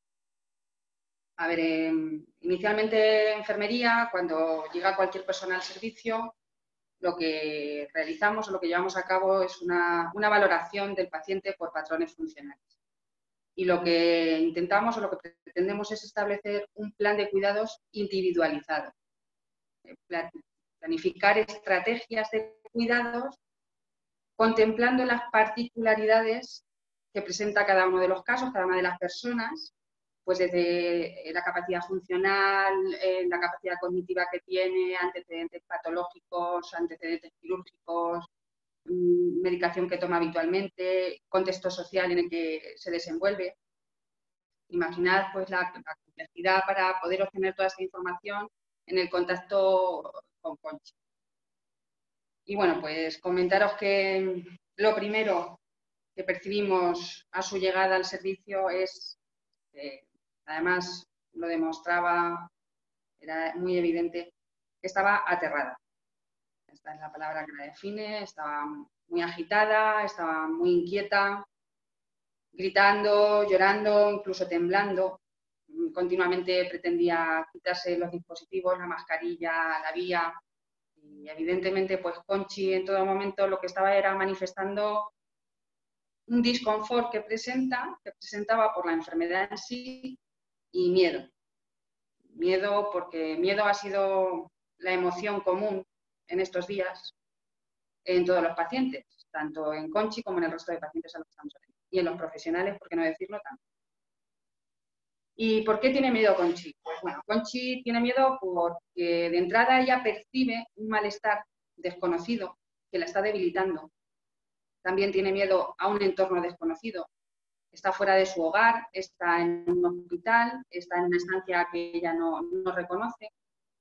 A ver, eh, inicialmente enfermería, cuando llega cualquier persona al servicio, lo que realizamos o lo que llevamos a cabo es una, una valoración del paciente por patrones funcionales. Y lo que intentamos o lo que pretendemos es establecer un plan de cuidados individualizado. Planificar estrategias de cuidados contemplando las particularidades que presenta cada uno de los casos, cada una de las personas, pues desde la capacidad funcional, eh, la capacidad cognitiva que tiene, antecedentes patológicos, antecedentes quirúrgicos, mmm, medicación que toma habitualmente, contexto social en el que se desenvuelve. Imaginad pues, la, la complejidad para poder obtener toda esta información en el contacto con Conchi. Y bueno, pues comentaros que lo primero que percibimos a su llegada al servicio es, eh, además lo demostraba, era muy evidente que estaba aterrada. Esta es la palabra que la define, estaba muy agitada, estaba muy inquieta, gritando, llorando, incluso temblando. Continuamente pretendía quitarse los dispositivos, la mascarilla, la vía. Y evidentemente, pues Conchi en todo momento lo que estaba era manifestando un disconfort que presenta, que presentaba por la enfermedad en sí y miedo. Miedo porque miedo ha sido la emoción común en estos días en todos los pacientes, tanto en Conchi como en el resto de pacientes a los que estamos aquí. Y en los profesionales, por qué no decirlo tanto. ¿Y por qué tiene miedo Conchi? Pues bueno, Conchi tiene miedo porque de entrada ella percibe un malestar desconocido que la está debilitando. También tiene miedo a un entorno desconocido. Está fuera de su hogar, está en un hospital, está en una estancia que ella no, no reconoce.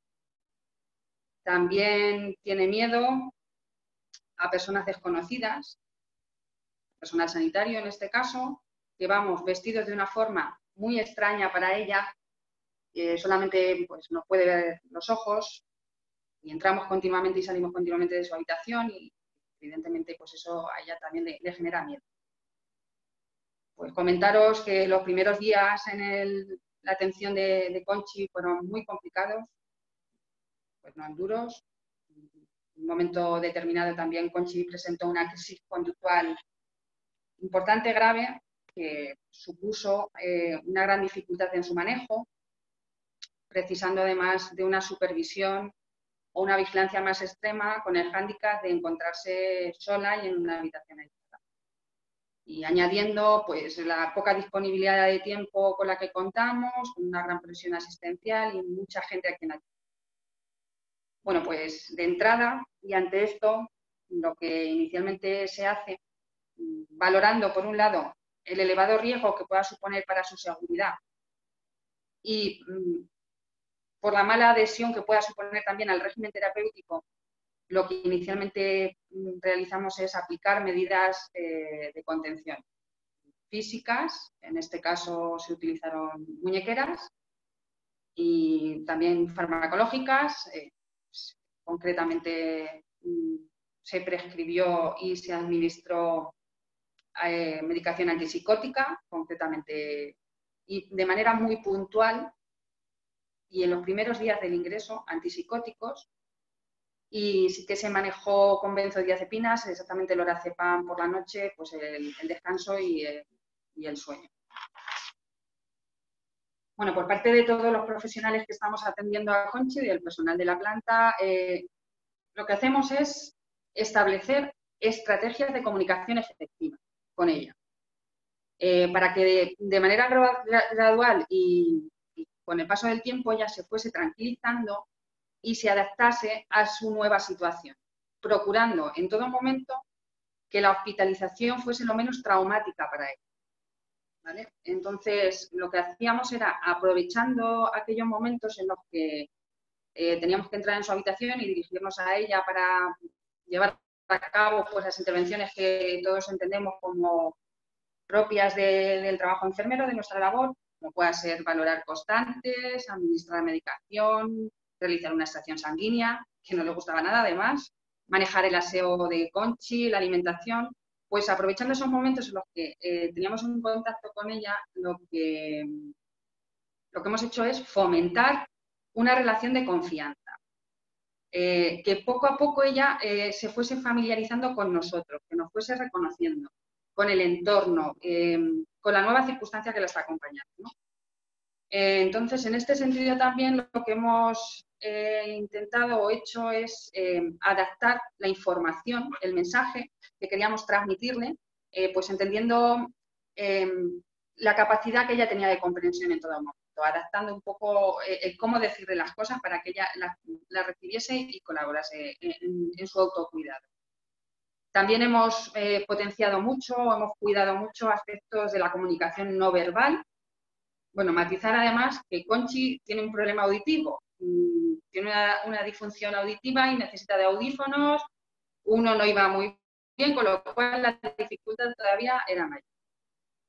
También tiene miedo a personas desconocidas, personal sanitario en este caso, que vamos vestidos de una forma muy extraña para ella, eh, solamente pues, nos puede ver los ojos y entramos continuamente y salimos continuamente de su habitación y evidentemente pues eso a ella también le, le genera miedo. Pues comentaros que los primeros días en el, la atención de, de Conchi fueron muy complicados, pues no duros. En un momento determinado también Conchi presentó una crisis conductual importante, grave, que supuso eh, una gran dificultad en su manejo, precisando además de una supervisión o una vigilancia más extrema con el hándicap de encontrarse sola y en una habitación aislada. Y añadiendo pues, la poca disponibilidad de tiempo con la que contamos, con una gran presión asistencial y mucha gente a quien ayudar. Bueno, pues de entrada y ante esto, lo que inicialmente se hace, valorando por un lado el elevado riesgo que pueda suponer para su seguridad y mm, por la mala adhesión que pueda suponer también al régimen terapéutico, lo que inicialmente mm, realizamos es aplicar medidas eh, de contención físicas, en este caso se utilizaron muñequeras, y también farmacológicas, eh, pues, concretamente mm, se prescribió y se administró Eh, medicación antipsicótica, concretamente, y de manera muy puntual, y en los primeros días del ingreso, antipsicóticos, y sí que se manejó con benzodiazepinas, exactamente el lorazepam por la noche, pues el, el descanso y el, y el sueño. Bueno, por parte de todos los profesionales que estamos atendiendo a Conchi y el personal de la planta, eh, lo que hacemos es establecer estrategias de comunicación efectiva con ella. Eh, para que de, de manera gradual y, y con el paso del tiempo ella se fuese tranquilizando y se adaptase a su nueva situación, procurando en todo momento que la hospitalización fuese lo menos traumática para ella. ¿Vale? Entonces, lo que hacíamos era, aprovechando aquellos momentos en los que eh, teníamos que entrar en su habitación y dirigirnos a ella para llevar a cabo pues, las intervenciones que todos entendemos como propias de, del trabajo enfermero, de nuestra labor, como pueda ser valorar constantes, administrar medicación, realizar una extracción sanguínea, que no le gustaba nada además, manejar el aseo de Conchi, la alimentación, pues aprovechando esos momentos en los que eh, teníamos un contacto con ella, lo que, lo que hemos hecho es fomentar una relación de confianza. Eh, que poco a poco ella eh, se fuese familiarizando con nosotros, que nos fuese reconociendo, con el entorno, eh, con la nueva circunstancia que la está acompañando, ¿no? Eh, entonces, en este sentido también lo que hemos eh, intentado o hecho es eh, adaptar la información, el mensaje que queríamos transmitirle, eh, pues entendiendo eh, la capacidad que ella tenía de comprensión en todo momento, adaptando un poco eh, el cómo decirle las cosas para que ella las la recibiese y colaborase en, en su autocuidado. También hemos eh, potenciado mucho, hemos cuidado mucho aspectos de la comunicación no verbal. Bueno, matizar además que Conchi tiene un problema auditivo, tiene una, una disfunción auditiva y necesita de audífonos, uno no iba muy bien, con lo cual la dificultad todavía era mayor.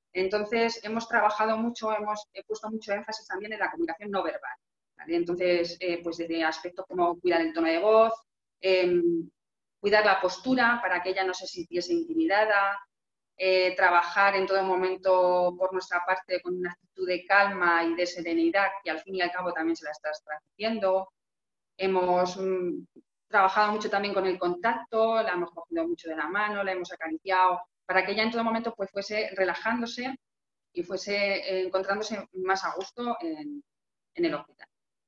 Entonces, hemos trabajado mucho, hemos he puesto mucho énfasis también en la comunicación no verbal, ¿vale? Entonces, eh, pues desde aspectos como cuidar el tono de voz, eh, cuidar la postura para que ella no se sintiese intimidada, eh, trabajar en todo momento por nuestra parte con una actitud de calma y de serenidad, que al fin y al cabo también se la estás transmitiendo. Hemos mm, trabajado mucho también con el contacto, la hemos cogido mucho de la mano, la hemos acariciado, para que ella en todo momento pues, fuese relajándose y fuese eh, encontrándose más a gusto en, en el hospital.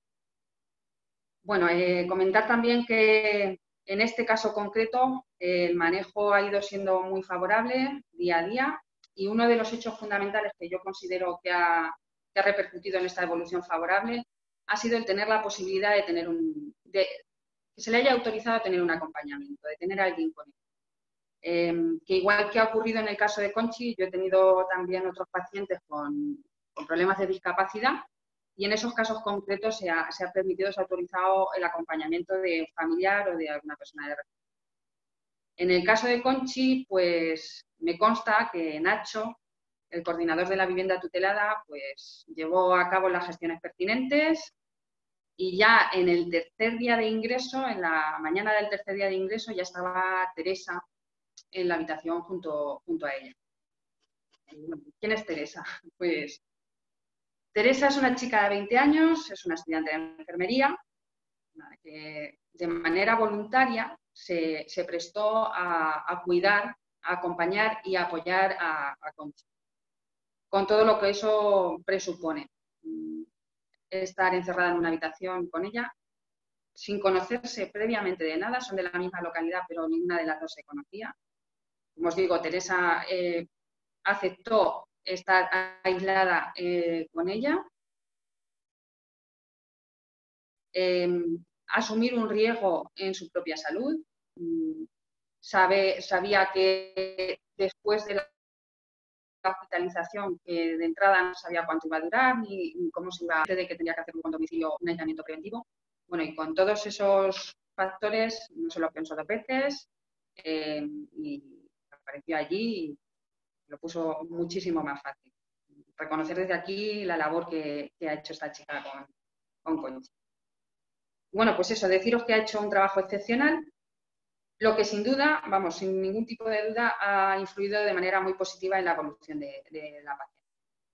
Bueno, eh, comentar también que en este caso concreto eh, el manejo ha ido siendo muy favorable día a día y uno de los hechos fundamentales que yo considero que ha, que ha repercutido en esta evolución favorable ha sido el tener la posibilidad de tener un, de, que se le haya autorizado a tener un acompañamiento, de tener a alguien con él. Eh, que igual que ha ocurrido en el caso de Conchi, yo he tenido también otros pacientes con, con problemas de discapacidad y en esos casos concretos se ha, se ha permitido, se ha autorizado el acompañamiento de un familiar o de alguna persona de referencia. En el caso de Conchi, pues me consta que Nacho, el coordinador de la vivienda tutelada, pues llevó a cabo las gestiones pertinentes y ya en el tercer día de ingreso, en la mañana del tercer día de ingreso, ya estaba Teresa en la habitación junto, junto a ella. ¿Quién es Teresa? Pues Teresa es una chica de veinte años, es una estudiante de enfermería, que de manera voluntaria se, se prestó a, a cuidar, a acompañar y a apoyar a, a Conchi, con todo lo que eso presupone. Estar encerrada en una habitación con ella, sin conocerse previamente de nada, son de la misma localidad, pero ninguna de las dos se conocía. Como os digo, Teresa eh, aceptó estar aislada eh, con ella, eh, asumir un riesgo en su propia salud. Sabe, sabía que después de la hospitalización, que de entrada no sabía cuánto iba a durar, ni, ni cómo se iba a hacer, de que tenía que hacer con domicilio un aislamiento preventivo. Bueno, y con todos esos factores, no se lo pensó dos veces eh, y apareció allí y lo puso muchísimo más fácil. Reconocer desde aquí la labor que, que ha hecho esta chica con, con Conchi. Bueno, pues eso, deciros que ha hecho un trabajo excepcional, lo que sin duda, vamos, sin ningún tipo de duda, ha influido de manera muy positiva en la evolución de, de la paciente.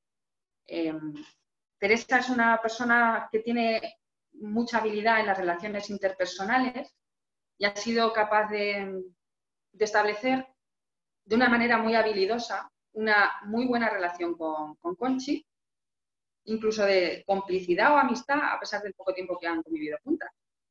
Eh, Teresa es una persona que tiene mucha habilidad en las relaciones interpersonales y ha sido capaz de, de establecer de una manera muy habilidosa una muy buena relación con, con Conchi, incluso de complicidad o amistad, a pesar del poco tiempo que han convivido juntas.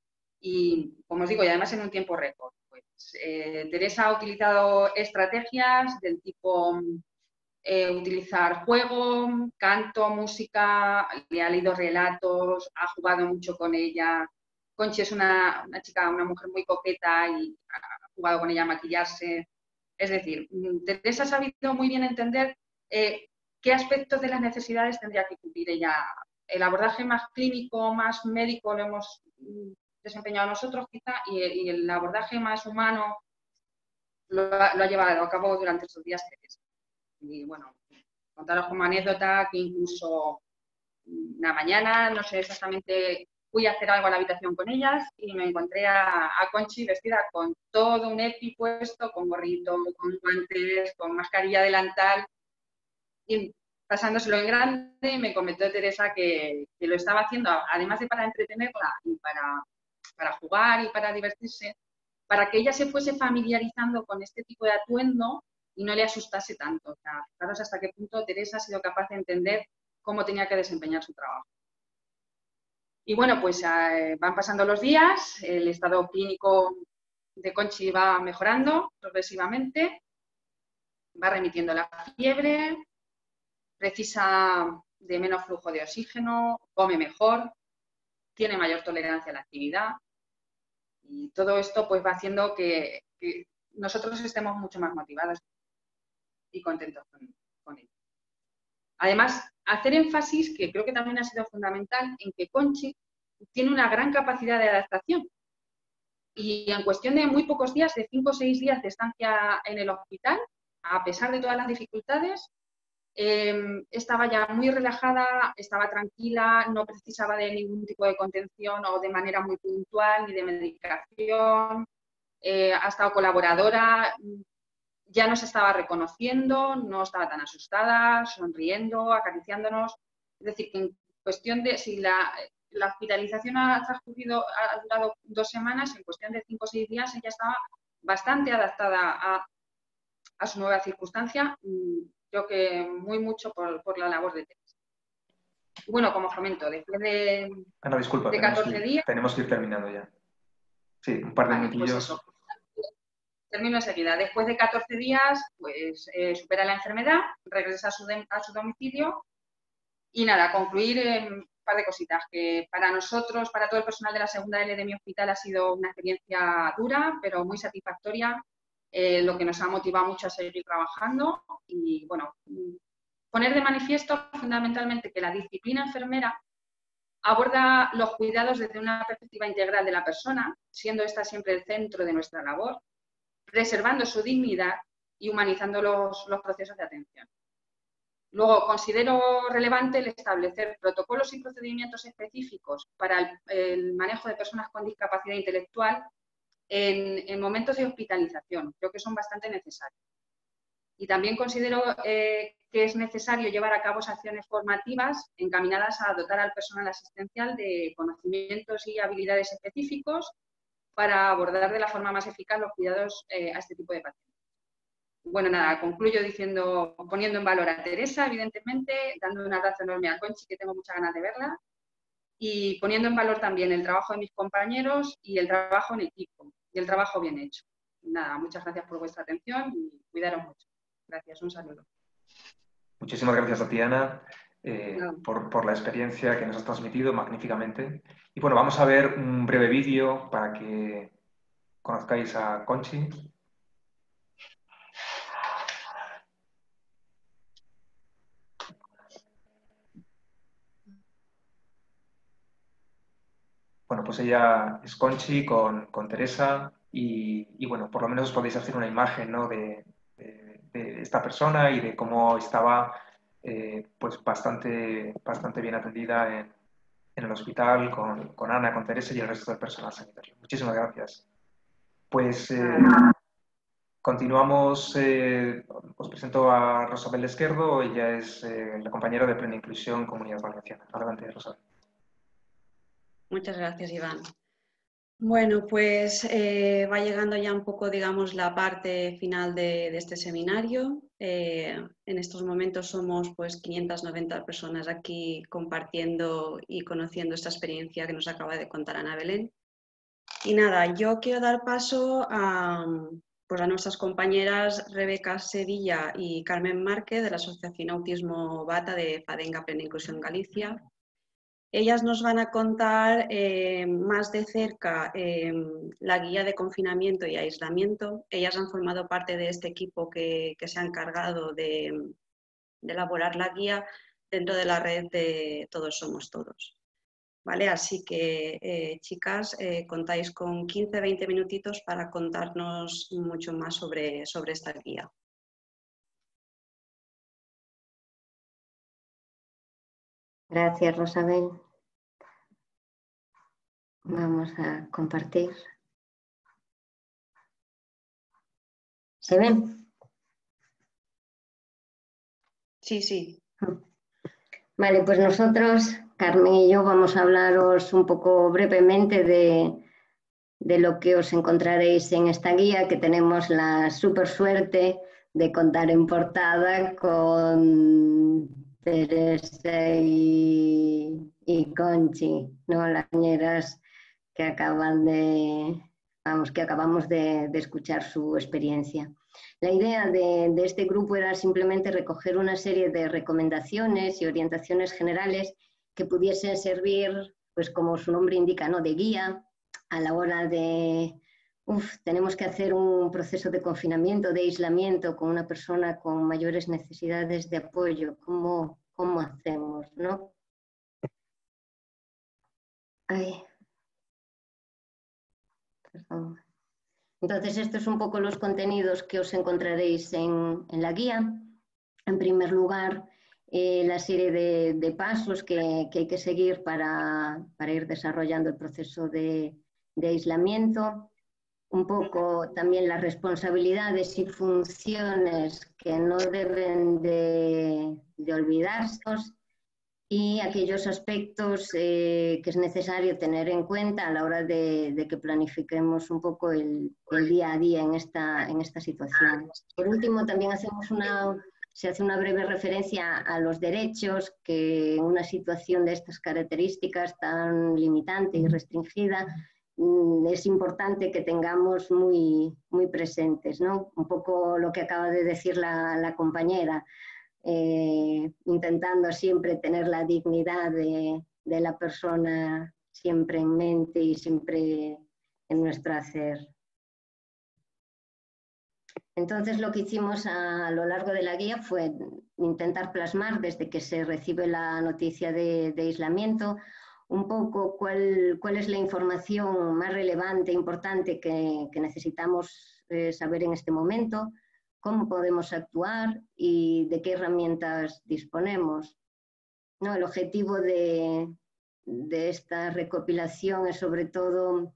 Y, como os digo, y además en un tiempo récord. Pues, eh, Teresa ha utilizado estrategias del tipo eh, utilizar juego, canto, música, le ha leído relatos, ha jugado mucho con ella. Conchi es una, una chica, una mujer muy coqueta y ha jugado con ella a maquillarse. Es decir, Teresa ha sabido muy bien entender eh, qué aspectos de las necesidades tendría que cubrir ella. El abordaje más clínico, más médico lo hemos desempeñado nosotros quizá y, y el abordaje más humano lo ha, lo ha llevado a cabo durante estos días. Y bueno, contaros como anécdota que incluso una mañana, no sé exactamente, fui a hacer algo a la habitación con ellas y me encontré a, a Conchi vestida con todo un EPI puesto, con gorrito, con guantes, con mascarilla delantal, y pasándoselo en grande. Y me comentó Teresa que, que lo estaba haciendo, además de para entretenerla y para, para jugar y para divertirse, para que ella se fuese familiarizando con este tipo de atuendo y no le asustase tanto. O sea, fijaros hasta qué punto Teresa ha sido capaz de entender cómo tenía que desempeñar su trabajo. Y bueno, pues eh, van pasando los días, el estado clínico de Conchi va mejorando progresivamente, va remitiendo la fiebre, precisa de menos flujo de oxígeno, come mejor, tiene mayor tolerancia a la actividad y todo esto pues va haciendo que, que nosotros estemos mucho más motivados y contentos con, con ello. Además, hacer énfasis, que creo que también ha sido fundamental, en que Conchi tiene una gran capacidad de adaptación y en cuestión de muy pocos días, de cinco o seis días de estancia en el hospital, a pesar de todas las dificultades, Eh, estaba ya muy relajada, estaba tranquila, no precisaba de ningún tipo de contención o de manera muy puntual, ni de medicación. Eh, ha estado colaboradora, ya nos estaba reconociendo, no estaba tan asustada, sonriendo, acariciándonos. Es decir, que en cuestión de si la, la hospitalización ha transcurrido, ha durado dos semanas, en cuestión de cinco o seis días ella estaba bastante adaptada a, a su nueva circunstancia. Creo que muy mucho por, por la labor de Teresa. Bueno, como os comento, después de, Ana, disculpa, de tenemos catorce que, días... tenemos que ir terminando ya. Sí, un par de Vale, minutillos. pues eso. Termino enseguida. Después de catorce días, pues eh, supera la enfermedad, regresa a su, de, a su domicilio y nada, concluir en un par de cositas que para nosotros, para todo el personal de la segunda L de mi hospital ha sido una experiencia dura, pero muy satisfactoria, eh, lo que nos ha motivado mucho a seguir trabajando y bueno, poner de manifiesto fundamentalmente que la disciplina enfermera aborda los cuidados desde una perspectiva integral de la persona, siendo esta siempre el centro de nuestra labor, preservando su dignidad y humanizando los, los procesos de atención. Luego, considero relevante el establecer protocolos y procedimientos específicos para el, el manejo de personas con discapacidad intelectual en, en momentos de hospitalización. Creo que son bastante necesarios. Y también considero eh, que es necesario llevar a cabo acciones formativas encaminadas a dotar al personal asistencial de conocimientos y habilidades específicos para abordar de la forma más eficaz los cuidados eh, a este tipo de pacientes. Bueno, nada, concluyo diciendo, poniendo en valor a Teresa, evidentemente, dando un abrazo enorme a Conchi, que tengo muchas ganas de verla, y poniendo en valor también el trabajo de mis compañeros y el trabajo en equipo, y el trabajo bien hecho. Nada, muchas gracias por vuestra atención y cuidaros mucho. Gracias, un saludo. Muchísimas gracias a ti, Ana, eh, no. por, por la experiencia que nos has transmitido magníficamente. Y bueno, vamos a ver un breve vídeo para que conozcáis a Conchi. Bueno, pues ella es Conchi con, con Teresa y, y, bueno, por lo menos os podéis hacer una imagen, ¿no? de, de, de esta persona y de cómo estaba eh, pues bastante, bastante bien atendida en, en el hospital con, con Ana, con Teresa y el resto del personal sanitario. Muchísimas gracias. Pues eh, continuamos, eh, os presento a Rosabel Esquerdo, ella es eh, la compañera de Plena Inclusión Comunidad Valenciana. Adelante, Rosabel. Muchas gracias, Iván. Bueno, pues eh, va llegando ya un poco, digamos, la parte final de, de este seminario. Eh, en estos momentos somos pues quinientas noventa personas aquí compartiendo y conociendo esta experiencia que nos acaba de contar Ana Belén. Y nada, yo quiero dar paso a, pues a nuestras compañeras Rebeca Sevilla y Carmen Márquez de la Asociación Autismo Bata de FADENGA Plena Inclusión Galicia. Ellas nos van a contar eh, más de cerca eh, la guía de confinamiento y aislamiento. Ellas han formado parte de este equipo que, que se ha encargado de, de elaborar la guía dentro de la red de Todos Somos Todos. ¿Vale? Así que, eh, chicas, eh, contáis con quince a veinte minutitos para contarnos mucho más sobre, sobre esta guía. Gracias, Rosabel. Vamos a compartir. ¿Se ven? Sí, sí. Vale, pues nosotros, Carmen y yo, vamos a hablaros un poco brevemente de, de lo que os encontraréis en esta guía, que tenemos la súper suerte de contar en portada con Teresa y, y Conchi, ¿no? Las compañeras que acaban de, vamos, que acabamos de, de escuchar su experiencia. La idea de, de este grupo era simplemente recoger una serie de recomendaciones y orientaciones generales que pudiesen servir, pues como su nombre indica, ¿no? De guía a la hora de, uf, tenemos que hacer un proceso de confinamiento, de aislamiento con una persona con mayores necesidades de apoyo. ¿Cómo, cómo hacemos, no? Ay. Perdón. Entonces, estos son un poco los contenidos que os encontraréis en, en la guía. en primer lugar, eh, la serie de, de pasos que, que hay que seguir para, para ir desarrollando el proceso de, de aislamiento, un poco también las responsabilidades y funciones que no deben de, de olvidarse, y aquellos aspectos eh, que es necesario tener en cuenta a la hora de, de que planifiquemos un poco el, el día a día en esta, en esta situación. Por último, también hacemos una, se hace una breve referencia a los derechos que en una situación de estas características tan limitante y restringida es importante que tengamos muy, muy presentes, ¿no? Un poco lo que acaba de decir la, la compañera. Eh, intentando siempre tener la dignidad de, de la persona siempre en mente y siempre en nuestro hacer. Entonces lo que hicimos a, a lo largo de la guía fue intentar plasmar desde que se recibe la noticia de, de aislamiento un poco cuál, cuál es la información más relevante, importante que, que necesitamos eh, saber en este momento, cómo podemos actuar y de qué herramientas disponemos. ¿No? El objetivo de, de esta recopilación es sobre todo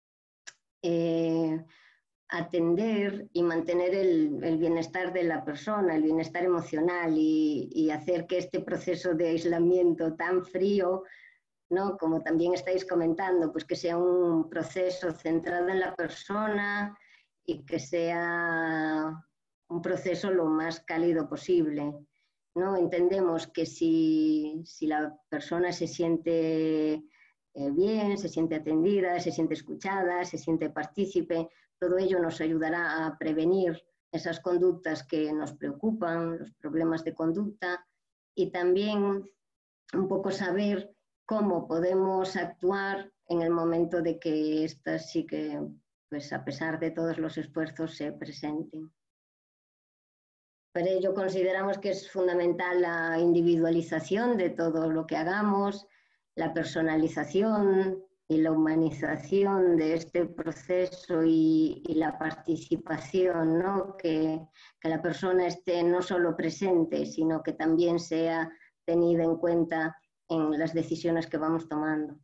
eh, atender y mantener el, el bienestar de la persona, el bienestar emocional y, y hacer que este proceso de aislamiento tan frío, ¿no? Como también estáis comentando, pues que sea un proceso centrado en la persona y que sea un proceso lo más cálido posible, ¿no? Entendemos que si, si la persona se siente eh, bien, se siente atendida, se siente escuchada, se siente partícipe, todo ello nos ayudará a prevenir esas conductas que nos preocupan, los problemas de conducta, y también un poco saber cómo podemos actuar en el momento de que estas sí que, pues a pesar de todos los esfuerzos, se presenten. Por ello consideramos que es fundamental la individualización de todo lo que hagamos, la personalización y la humanización de este proceso y, y la participación, ¿no? Que, que la persona esté no solo presente, sino que también sea tenida en cuenta en las decisiones que vamos tomando.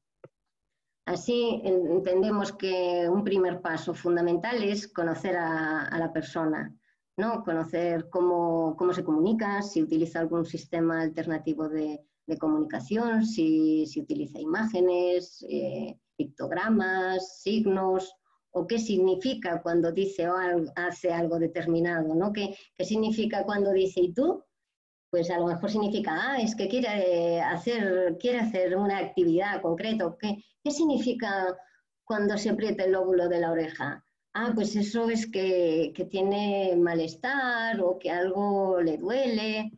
Así entendemos que un primer paso fundamental es conocer a, a la persona, ¿no? Conocer cómo, cómo se comunica, si utiliza algún sistema alternativo de, de comunicación, si, si utiliza imágenes, eh, pictogramas, signos, o qué significa cuando dice o hace algo determinado, ¿no? ¿Qué, qué significa cuando dice ¿y tú? Pues a lo mejor significa, ah, es que quiere hacer, quiere hacer una actividad concreta. ¿Qué, ¿Qué significa cuando se aprieta el lóbulo de la oreja? Ah, pues eso es que, que tiene malestar o que algo le duele.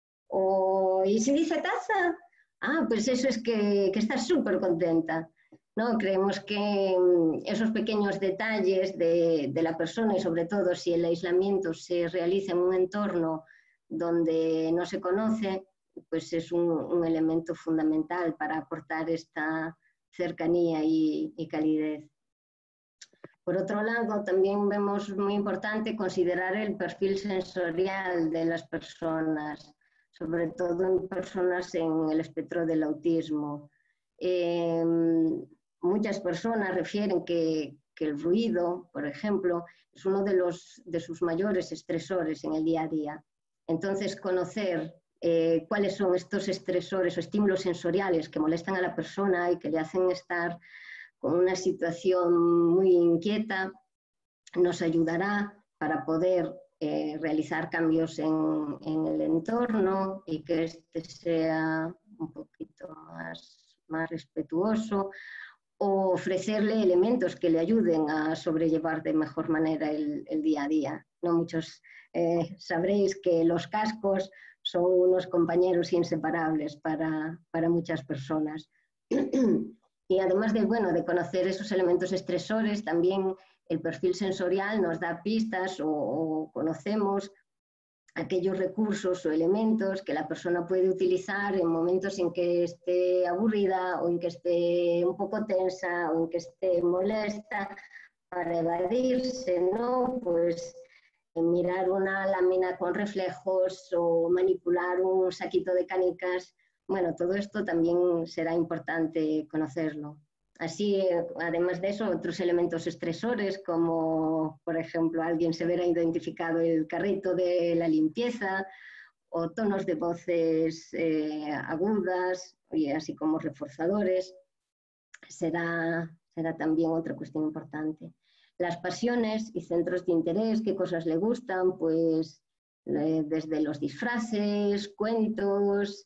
O, ¿y si dice taza? Ah, pues eso es que, que está súper contenta. ¿No? Creemos que esos pequeños detalles de, de la persona y sobre todo si el aislamiento se realiza en un entorno donde no se conoce, pues es un, un elemento fundamental para aportar esta cercanía y, y calidez. Por otro lado, también vemos muy importante considerar el perfil sensorial de las personas, sobre todo en personas en el espectro del autismo. Eh, muchas personas refieren que, que el ruido, por ejemplo, es uno de, los, de sus mayores estresores en el día a día. Entonces, conocer eh, cuáles son estos estresores o estímulos sensoriales que molestan a la persona y que le hacen estar con una situación muy inquieta, nos ayudará para poder eh, realizar cambios en, en el entorno y que este sea un poquito más, más respetuoso, o ofrecerle elementos que le ayuden a sobrellevar de mejor manera el, el día a día. No muchos eh, sabréis que los cascos son unos compañeros inseparables para, para muchas personas. Y además de, bueno, de conocer esos elementos estresores, también el perfil sensorial nos da pistas o, o conocemos aquellos recursos o elementos que la persona puede utilizar en momentos en que esté aburrida o en que esté un poco tensa o en que esté molesta para evadirse, ¿no? Pues mirar una lámina con reflejos o manipular un saquito de canicas. Bueno, todo esto también será importante conocerlo. Así, además de eso, otros elementos estresores, como por ejemplo alguien se verá identificado el carrito de la limpieza o tonos de voces eh, agudas, y así como reforzadores, será, será también otra cuestión importante. Las pasiones y centros de interés, qué cosas le gustan, pues eh, desde los disfraces, cuentos,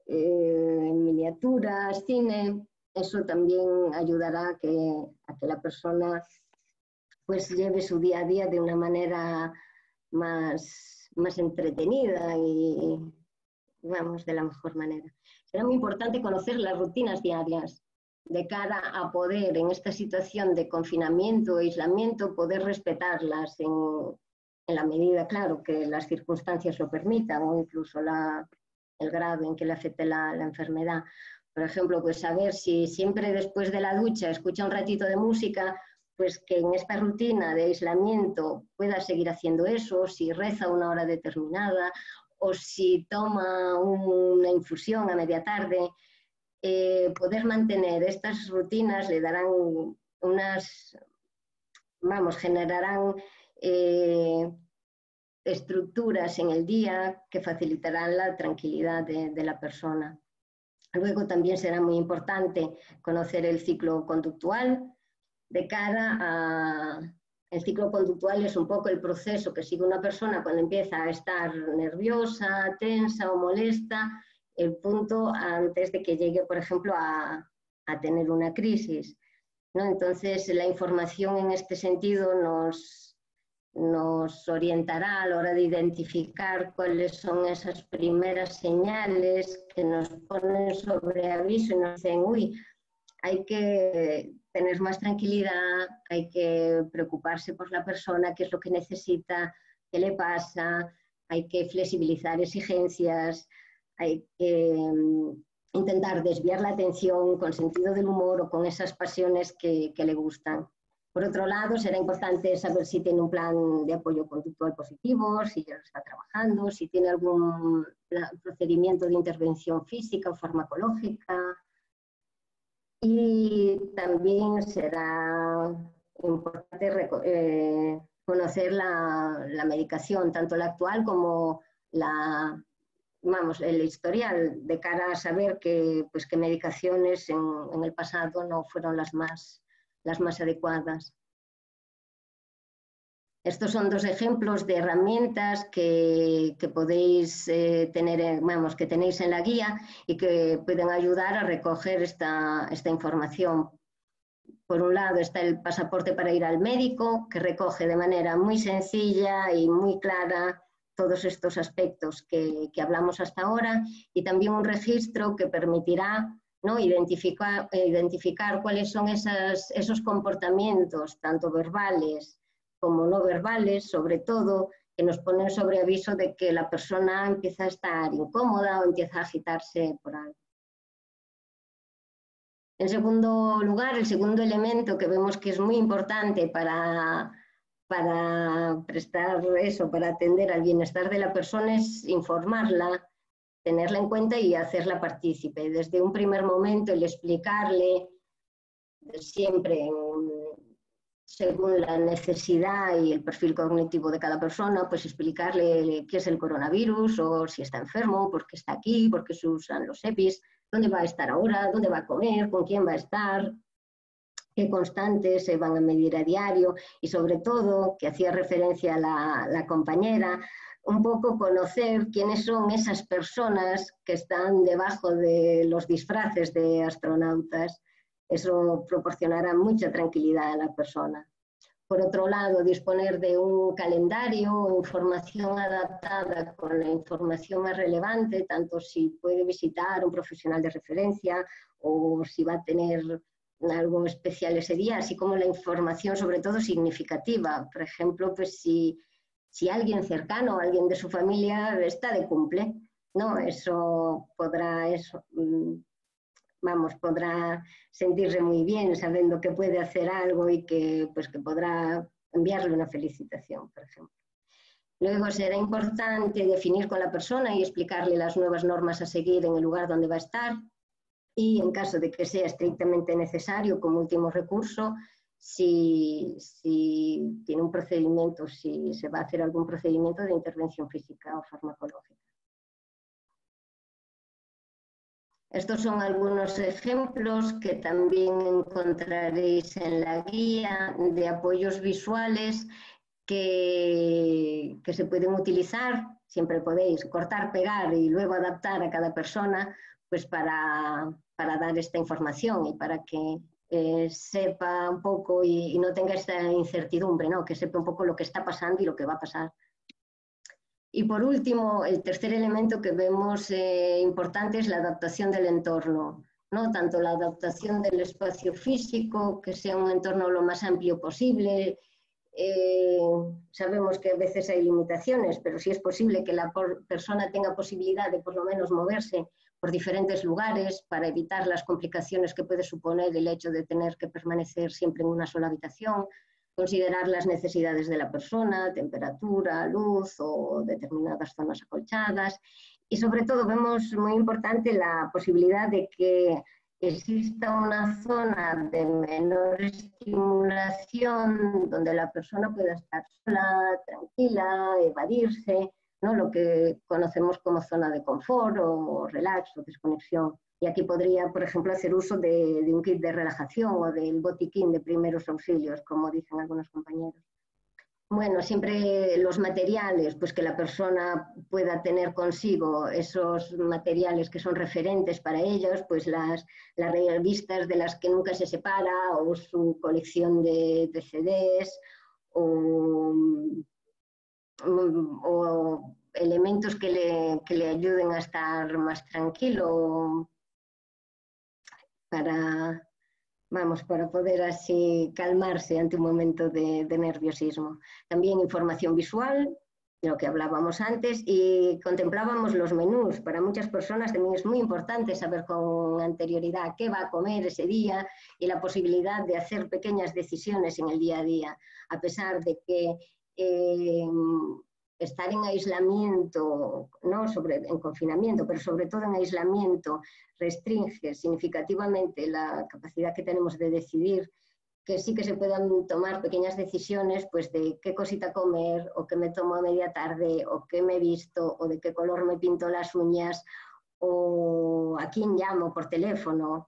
eh, miniaturas, cine. Eso también ayudará a que, a que la persona pues lleve su día a día de una manera más, más entretenida y, vamos, de la mejor manera. Será muy importante conocer las rutinas diarias de cara a poder, en esta situación de confinamiento o aislamiento, poder respetarlas en, en la medida, claro, que las circunstancias lo permitan o incluso la, el grado en que le afecte la, la enfermedad. Por ejemplo, pues saber si siempre después de la ducha escucha un ratito de música, pues que en esta rutina de aislamiento pueda seguir haciendo eso, si reza una hora determinada o si toma una infusión a media tarde. Eh, poder mantener estas rutinas le darán unas, vamos, generarán eh, estructuras en el día que facilitarán la tranquilidad de, de la persona. Luego también será muy importante conocer el ciclo conductual de cara a... El ciclo conductual es un poco el proceso que sigue una persona cuando empieza a estar nerviosa, tensa o molesta, el punto antes de que llegue, por ejemplo, a, a tener una crisis, ¿no? Entonces, la información en este sentido nos, nos orientará a la hora de identificar cuáles son esas primeras señales que nos ponen sobre aviso y nos dicen, uy, hay que tener más tranquilidad, hay que preocuparse por la persona, qué es lo que necesita, qué le pasa, hay que flexibilizar exigencias, hay que um, intentar desviar la atención con sentido del humor o con esas pasiones que, que le gustan. Por otro lado, será importante saber si tiene un plan de apoyo conductual positivo, si ya lo está trabajando, si tiene algún procedimiento de intervención física o farmacológica. Y también será importante eh, conocer la, la medicación, tanto la actual como la, vamos, el historial, de cara a saber que, pues, qué medicaciones en, en el pasado no fueron las más, las más adecuadas. Estos son dos ejemplos de herramientas que, que podéis eh, tener, en, vamos, que tenéis en la guía y que pueden ayudar a recoger esta, esta información. Por un lado está el pasaporte para ir al médico, que recoge de manera muy sencilla y muy clara todos estos aspectos que, que hablamos hasta ahora, y también un registro que permitirá, ¿no?, identificar, identificar cuáles son esas, esos comportamientos, tanto verbales como no verbales, sobre todo, que nos ponen sobre aviso de que la persona empieza a estar incómoda o empieza a agitarse por algo. En segundo lugar, el segundo elemento que vemos que es muy importante para, para prestar eso, para atender al bienestar de la persona, es informarla, tenerla en cuenta y hacerla partícipe. Desde un primer momento, el explicarle siempre en, según la necesidad y el perfil cognitivo de cada persona, pues explicarle qué es el coronavirus o si está enfermo, por qué está aquí, por qué se usan los EPIs, dónde va a estar ahora, dónde va a comer, con quién va a estar, qué constantes se van a medir a diario y sobre todo, que hacía referencia a la, la compañera, un poco conocer quiénes son esas personas que están debajo de los disfraces de astronautas. Eso proporcionará mucha tranquilidad a la persona. Por otro lado, disponer de un calendario o información adaptada con la información más relevante, tanto si puede visitar un profesional de referencia o si va a tener algo especial ese día, así como la información sobre todo significativa. Por ejemplo, pues si, si alguien cercano o alguien de su familia está de cumple, ¿no? Eso podrá... Eso, vamos, podrá sentirse muy bien sabiendo que puede hacer algo y que, pues, que podrá enviarle una felicitación, por ejemplo. Luego será importante definir con la persona y explicarle las nuevas normas a seguir en el lugar donde va a estar y en caso de que sea estrictamente necesario como último recurso, si, si tiene un procedimiento, si se va a hacer algún procedimiento de intervención física o farmacológica. Estos son algunos ejemplos que también encontraréis en la guía de apoyos visuales que, que se pueden utilizar. Siempre podéis cortar, pegar y luego adaptar a cada persona pues para, para dar esta información y para que eh, sepa un poco y, y no tenga esta incertidumbre, ¿no? Que sepa un poco lo que está pasando y lo que va a pasar. Y por último, el tercer elemento que vemos eh, importante es la adaptación del entorno, ¿no? Tanto la adaptación del espacio físico, que sea un entorno lo más amplio posible. Eh, sabemos que a veces hay limitaciones, pero sí es posible que la persona tenga posibilidad de por lo menos moverse por diferentes lugares para evitar las complicaciones que puede suponer el hecho de tener que permanecer siempre en una sola habitación. Considerar las necesidades de la persona, temperatura, luz o determinadas zonas acolchadas. Y sobre todo vemos muy importante la posibilidad de que exista una zona de menor estimulación donde la persona pueda estar sola, tranquila, evadirse, ¿no? Lo que conocemos como zona de confort o relax o desconexión. Y aquí podría, por ejemplo, hacer uso de, de un kit de relajación o del botiquín de primeros auxilios, como dicen algunos compañeros. Bueno, siempre los materiales, pues que la persona pueda tener consigo esos materiales que son referentes para ellos, pues las, las revistas de las que nunca se separa o su colección de, de C Ds o, o elementos que le, que le ayuden a estar más tranquilo para, vamos, para poder así calmarse ante un momento de, de nerviosismo. También información visual, de lo que hablábamos antes, y contemplábamos los menús. Para muchas personas también es muy importante saber con anterioridad qué va a comer ese día y la posibilidad de hacer pequeñas decisiones en el día a día, a pesar de que eh, estar en aislamiento, no sobre, en confinamiento, pero sobre todo en aislamiento, restringe significativamente la capacidad que tenemos de decidir, que sí que se puedan tomar pequeñas decisiones, pues de qué cosita comer, o qué me tomo a media tarde, o qué me he visto, o de qué color me pinto las uñas, o a quién llamo por teléfono.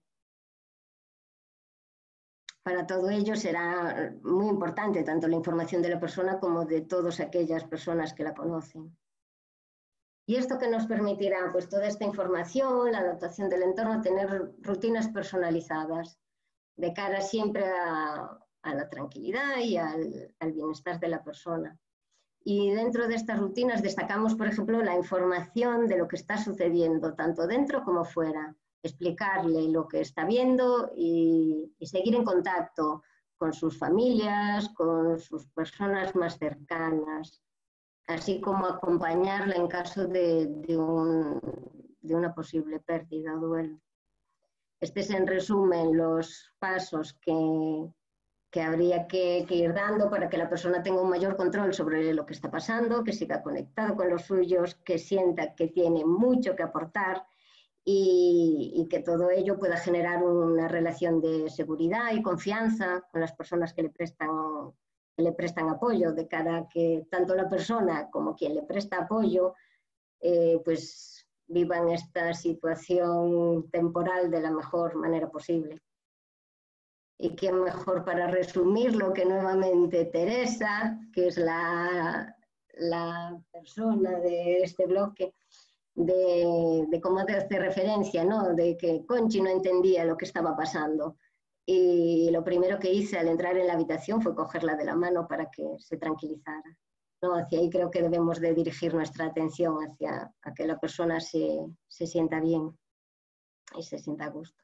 Para todo ello será muy importante tanto la información de la persona como de todas aquellas personas que la conocen. ¿Y esto que nos permitirá? Pues toda esta información, la adaptación del entorno, tener rutinas personalizadas de cara siempre a, a la tranquilidad y al, al bienestar de la persona. Y dentro de estas rutinas destacamos, por ejemplo, la información de lo que está sucediendo, tanto dentro como fuera. Explicarle lo que está viendo y, y seguir en contacto con sus familias, con sus personas más cercanas, así como acompañarla en caso de, de, un, de una posible pérdida o duelo. Este es en resumen los pasos que, que habría que, que ir dando para que la persona tenga un mayor control sobre lo que está pasando, que siga conectado con los suyos, que sienta que tiene mucho que aportar y, y que todo ello pueda generar una relación de seguridad y confianza con las personas que le prestan, que le prestan apoyo, de cara a que tanto la persona como quien le presta apoyo eh, pues vivan esta situación temporal de la mejor manera posible. Y quién mejor para resumirlo que nuevamente Teresa, que es la, la persona de este bloque, de, de cómo te hace referencia, ¿no? De que Conchi no entendía lo que estaba pasando. Y lo primero que hice al entrar en la habitación fue cogerla de la mano para que se tranquilizara. No, hacia ahí creo que debemos de dirigir nuestra atención, hacia a que la persona se, se sienta bien y se sienta a gusto.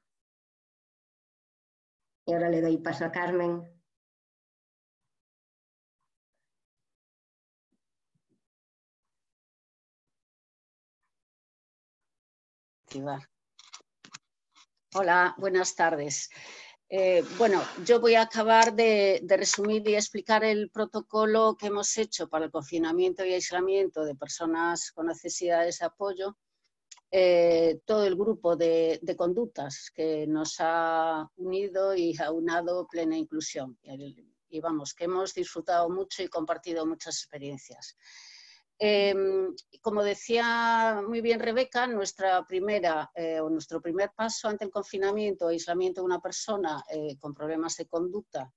Y ahora le doy paso a Carmen. Hola, buenas tardes. Eh, bueno, yo voy a acabar de, de resumir y explicar el protocolo que hemos hecho para el confinamiento y aislamiento de personas con necesidades de apoyo. Eh, todo el grupo de, de conductas que nos ha unido y aunado plena inclusión. El, y vamos, que hemos disfrutado mucho y compartido muchas experiencias. Eh, como decía muy bien Rebeca, nuestra primera, eh, o nuestro primer paso ante el confinamiento o aislamiento de una persona eh, con problemas de conducta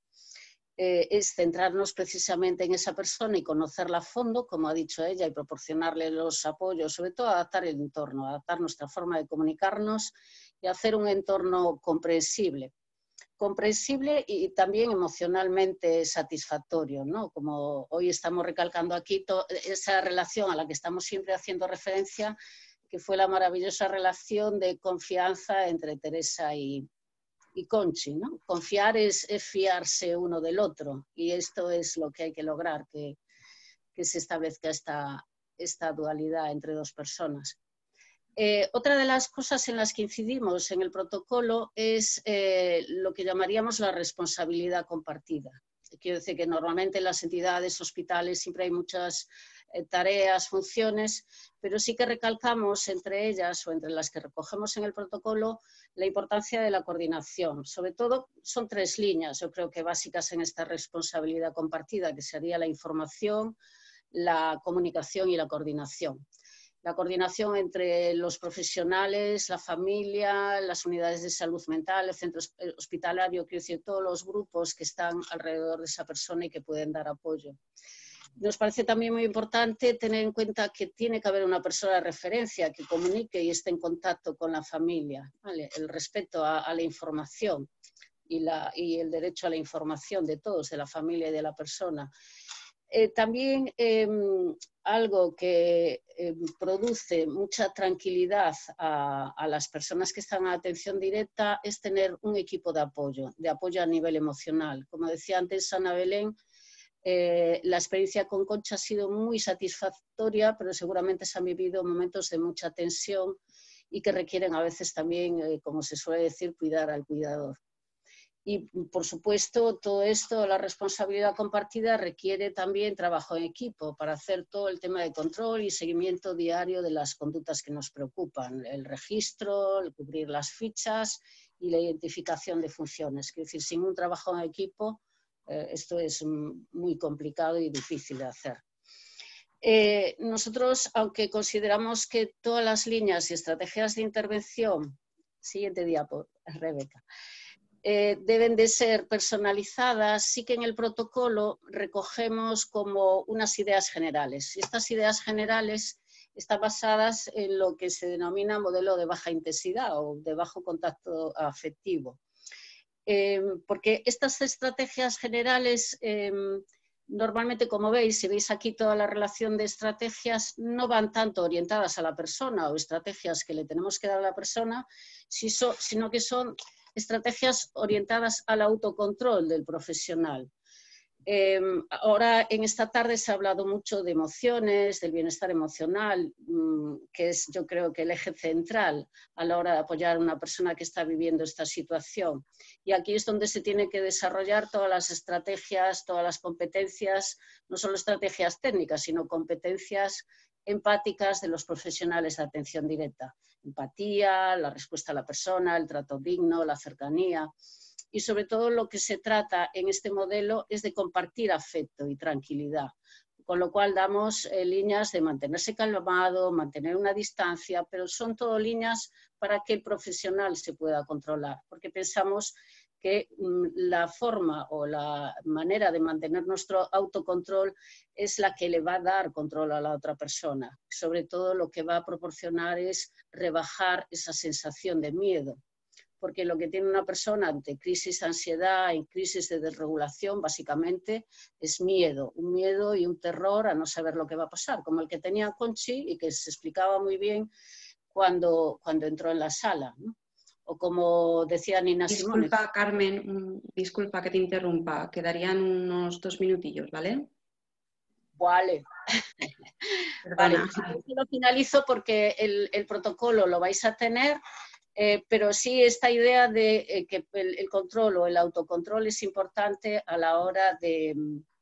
eh, es centrarnos precisamente en esa persona y conocerla a fondo, como ha dicho ella, y proporcionarle los apoyos, sobre todo adaptar el entorno, adaptar nuestra forma de comunicarnos y hacer un entorno comprensible. comprensible y también emocionalmente satisfactorio, ¿no? Como hoy estamos recalcando aquí, esa relación a la que estamos siempre haciendo referencia, que fue la maravillosa relación de confianza entre Teresa y, y Conchi, ¿no? Confiar es, es fiarse uno del otro y esto es lo que hay que lograr, que, que se establezca esta, esta dualidad entre dos personas. Eh, otra de las cosas en las que incidimos en el protocolo es eh, lo que llamaríamos la responsabilidad compartida. Quiero decir que normalmente en las entidades, hospitales, siempre hay muchas eh, tareas, funciones, pero sí que recalcamos entre ellas o entre las que recogemos en el protocolo la importancia de la coordinación. Sobre todo son tres líneas, yo creo que básicas en esta responsabilidad compartida, que sería la información, la comunicación y la coordinación. La coordinación entre los profesionales, la familia, las unidades de salud mental, el centro hospitalario, quiero decir, todos los grupos que están alrededor de esa persona y que pueden dar apoyo. Nos parece también muy importante tener en cuenta que tiene que haber una persona de referencia que comunique y esté en contacto con la familia, ¿vale? El respeto a, a la información y, la, y el derecho a la información de todos, de la familia y de la persona. Eh, también eh, algo que eh, produce mucha tranquilidad a, a las personas que están a atención directa es tener un equipo de apoyo, de apoyo a nivel emocional. Como decía antes Ana Belén, eh, la experiencia con Concha ha sido muy satisfactoria, pero seguramente se han vivido momentos de mucha tensión y que requieren a veces también, eh, como se suele decir, cuidar al cuidador. Y, por supuesto, todo esto, la responsabilidad compartida, requiere también trabajo en equipo para hacer todo el tema de control y seguimiento diario de las conductas que nos preocupan, el registro, el cubrir las fichas y la identificación de funciones. Es decir, sin un trabajo en equipo, eh, esto es muy complicado y difícil de hacer. Eh, nosotros, aunque consideramos que todas las líneas y estrategias de intervención, siguiente diapo, Rebeca, Eh, deben de ser personalizadas, sí que en el protocolo recogemos como unas ideas generales. Estas ideas generales están basadas en lo que se denomina modelo de baja intensidad o de bajo contacto afectivo. Eh, porque estas estrategias generales, eh, normalmente, como veis, si veis aquí toda la relación de estrategias, no van tanto orientadas a la persona o estrategias que le tenemos que dar a la persona, sino que son estrategias orientadas al autocontrol del profesional. Eh, ahora, en esta tarde se ha hablado mucho de emociones, del bienestar emocional, mmm, que es, yo creo, que el eje central a la hora de apoyar a una persona que está viviendo esta situación. Y aquí es donde se tiene que desarrollar todas las estrategias, todas las competencias, no solo estrategias técnicas, sino competencias empáticas de los profesionales de atención directa. Empatía, la respuesta a la persona, el trato digno, la cercanía. Y sobre todo lo que se trata en este modelo es de compartir afecto y tranquilidad, con lo cual damos eh, líneas de mantenerse calmado, mantener una distancia, pero son todo líneas para que el profesional se pueda controlar, porque pensamos que mm, la forma o la manera de mantener nuestro autocontrol es la que le va a dar control a la otra persona. Sobre todo lo que va a proporcionar es rebajar esa sensación de miedo, porque lo que tiene una persona ante crisis de ansiedad, en crisis de desregulación, básicamente es miedo, un miedo y un terror a no saber lo que va a pasar, como el que tenía Conchi y que se explicaba muy bien cuando, cuando entró en la sala, ¿no? O como decía Nina Simone. Disculpa, Carmen, disculpa que te interrumpa, quedarían unos dos minutillos, ¿vale? Vale. Vale, lo finalizo porque el, el protocolo lo vais a tener. Eh, pero sí esta idea de eh, que el, el control o el autocontrol es importante a la hora de,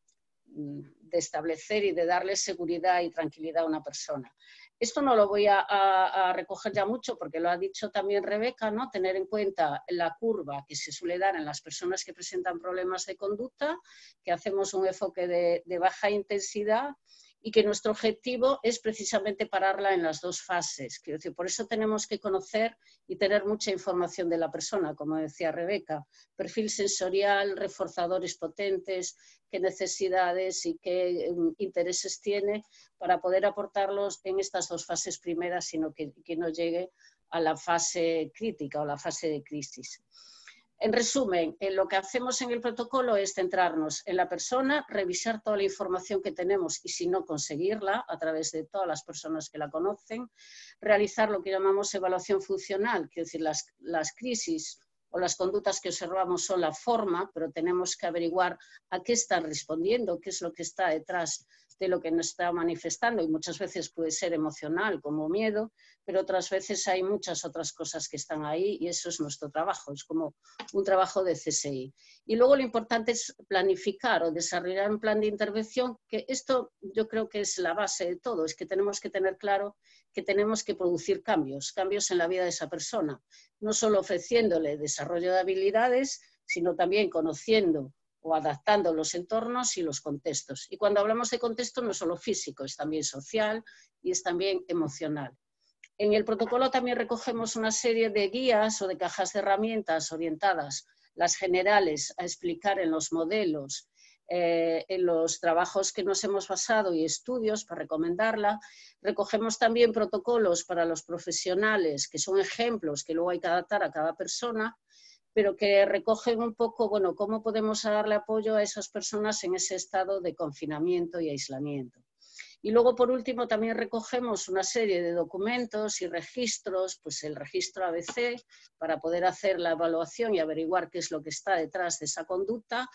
de establecer y de darle seguridad y tranquilidad a una persona. Esto no lo voy a, a, a recoger ya mucho porque lo ha dicho también Rebeca, ¿no? Tener en cuenta la curva que se suele dar en las personas que presentan problemas de conducta, que hacemos un enfoque de, de baja intensidad y que nuestro objetivo es precisamente pararla en las dos fases. Quiero decir, por eso tenemos que conocer y tener mucha información de la persona, como decía Rebeca, perfil sensorial, reforzadores potentes, qué necesidades y qué um, intereses tiene para poder aportarlos en estas dos fases primeras, sino que, que no llegue a la fase crítica o la fase de crisis. En resumen, en lo que hacemos en el protocolo es centrarnos en la persona, revisar toda la información que tenemos y si no conseguirla a través de todas las personas que la conocen, realizar lo que llamamos evaluación funcional, que es decir, las, las crisis o las conductas que observamos son la forma, pero tenemos que averiguar a qué están respondiendo, qué es lo que está detrás de lo que nos está manifestando, y muchas veces puede ser emocional como miedo, pero otras veces hay muchas otras cosas que están ahí y eso es nuestro trabajo, es como un trabajo de C S I. Y luego lo importante es planificar o desarrollar un plan de intervención, que esto yo creo que es la base de todo, es que tenemos que tener claro que tenemos que producir cambios, cambios en la vida de esa persona, no solo ofreciéndole desarrollo de habilidades, sino también conociendo o adaptando los entornos y los contextos. Y cuando hablamos de contexto no es solo físico, es también social y es también emocional. En el protocolo también recogemos una serie de guías o de cajas de herramientas orientadas, las generales, a explicar en los modelos, eh, en los trabajos que nos hemos basado y estudios para recomendarla. Recogemos también protocolos para los profesionales, que son ejemplos que luego hay que adaptar a cada persona, pero que recogen un poco, bueno, cómo podemos darle apoyo a esas personas en ese estado de confinamiento y aislamiento. Y luego, por último, también recogemos una serie de documentos y registros, pues el registro A B C, para poder hacer la evaluación y averiguar qué es lo que está detrás de esa conducta,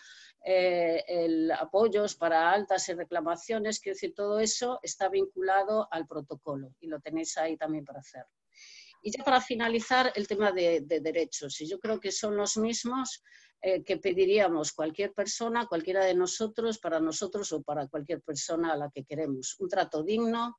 eh, el apoyos para altas y reclamaciones, quiero decir, todo eso está vinculado al protocolo y lo tenéis ahí también para hacer. Y ya para finalizar, el tema de, de derechos. Y yo creo que son los mismos eh, que pediríamos cualquier persona, cualquiera de nosotros, para nosotros o para cualquier persona a la que queremos. Un trato digno,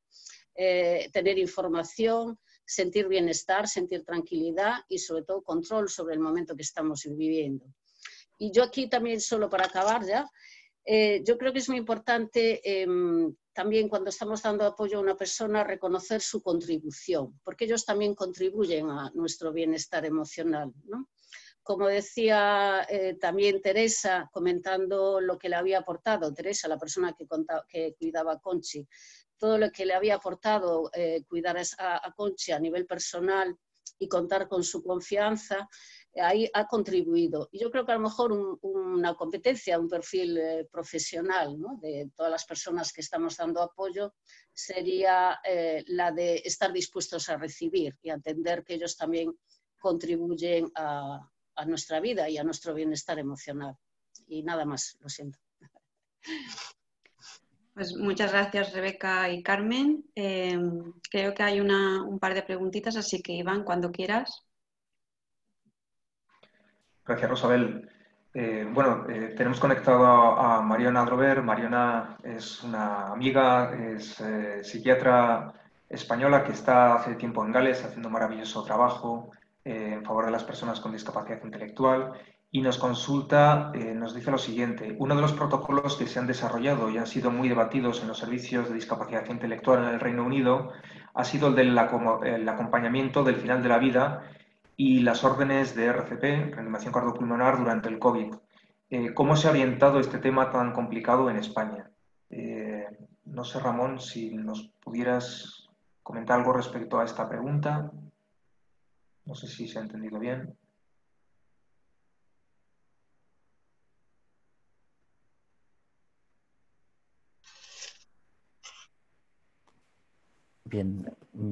eh, tener información, sentir bienestar, sentir tranquilidad y sobre todo control sobre el momento que estamos viviendo. Y yo aquí también, solo para acabar ya, eh, yo creo que es muy importante eh, también cuando estamos dando apoyo a una persona reconocer su contribución, porque ellos también contribuyen a nuestro bienestar emocional, ¿no? Como decía eh, también Teresa, comentando lo que le había aportado, Teresa, la persona que, contaba, que cuidaba a Conchi, todo lo que le había aportado eh, cuidar a, a Conchi a nivel personal y contar con su confianza, ahí ha contribuido. Y yo creo que a lo mejor un, una competencia, un perfil eh, profesional, ¿no?, de todas las personas que estamos dando apoyo sería eh, la de estar dispuestos a recibir y a entender que ellos también contribuyen a, a nuestra vida y a nuestro bienestar emocional. Y nada más, lo siento. Pues muchas gracias, Rebeca y Carmen. Eh, creo que hay una, un par de preguntitas, así que Iván, cuando quieras. Gracias, Rosabel. Eh, bueno, eh, tenemos conectado a, a Mariona Drover. Mariona es una amiga, es eh, psiquiatra española que está hace tiempo en Gales haciendo un maravilloso trabajo eh, en favor de las personas con discapacidad intelectual y nos consulta, eh, nos dice lo siguiente: uno de los protocolos que se han desarrollado y han sido muy debatidos en los servicios de discapacidad intelectual en el Reino Unido ha sido el del el acompañamiento del final de la vida y las órdenes de R C P, reanimación cardiopulmonar, durante el COVID. Eh, ¿Cómo se ha orientado este tema tan complicado en España? Eh, no sé, Ramón, si nos pudieras comentar algo respecto a esta pregunta. No sé si se ha entendido bien. Bien.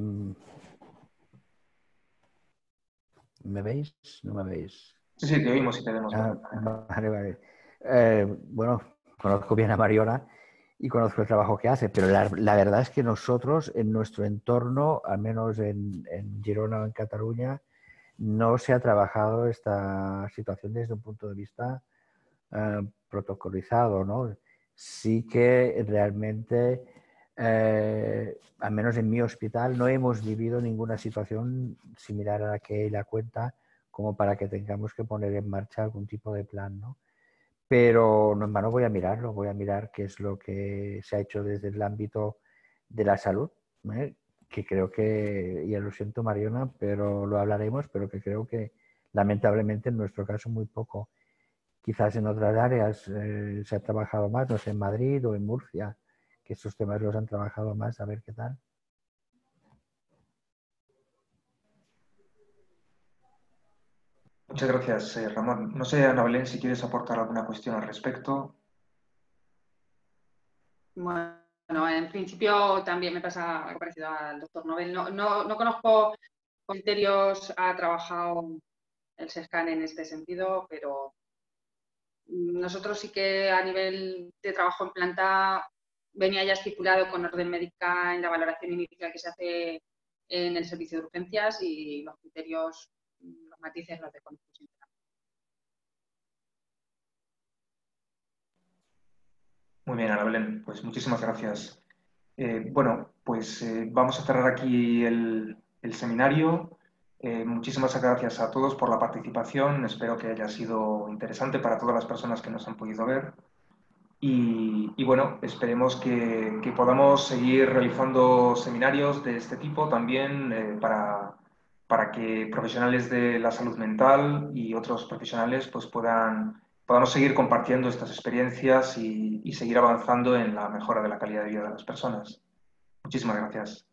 ¿Me veis? ¿No me veis? Sí, sí, te oímos y te vemos. Ah, vale, vale. Eh, bueno, conozco bien a Mariona y conozco el trabajo que hace, pero la, la verdad es que nosotros en nuestro entorno, al menos en, en Girona o en Cataluña, no se ha trabajado esta situación desde un punto de vista eh, protocolizado, ¿no? Sí que realmente, eh, al menos en mi hospital, no hemos vivido ninguna situación similar a la que ella cuenta como para que tengamos que poner en marcha algún tipo de plan, ¿no? Pero no en vano voy a mirarlo, voy a mirar qué es lo que se ha hecho desde el ámbito de la salud, ¿eh? Que creo que, y lo siento Mariona, pero lo hablaremos, pero que creo que lamentablemente en nuestro caso muy poco. Quizás en otras áreas eh, se ha trabajado más, no sé, en Madrid o en Murcia, que estos temas los han trabajado más, a ver qué tal. Muchas gracias, eh, Ramón. No sé, Ana Belén, si quieres aportar alguna cuestión al respecto. Bueno, en principio también me pasa algo parecido al doctor Nobel. No, no, no conozco criterios, ha trabajado el SESCAN en este sentido, pero nosotros sí que a nivel de trabajo en planta venía ya estipulado con orden médica en la valoración inicial que se hace en el servicio de urgencias y los criterios, los matices los desconozco. Muy bien, Ana Belén, pues muchísimas gracias. Eh, bueno, pues eh, vamos a cerrar aquí el, el seminario. Eh, muchísimas gracias a todos por la participación. Espero que haya sido interesante para todas las personas que nos han podido ver. Y, y bueno, esperemos que, que podamos seguir realizando seminarios de este tipo también eh, para, para que profesionales de la salud mental y otros profesionales pues puedan, podamos seguir compartiendo estas experiencias y, y seguir avanzando en la mejora de la calidad de vida de las personas. Muchísimas gracias.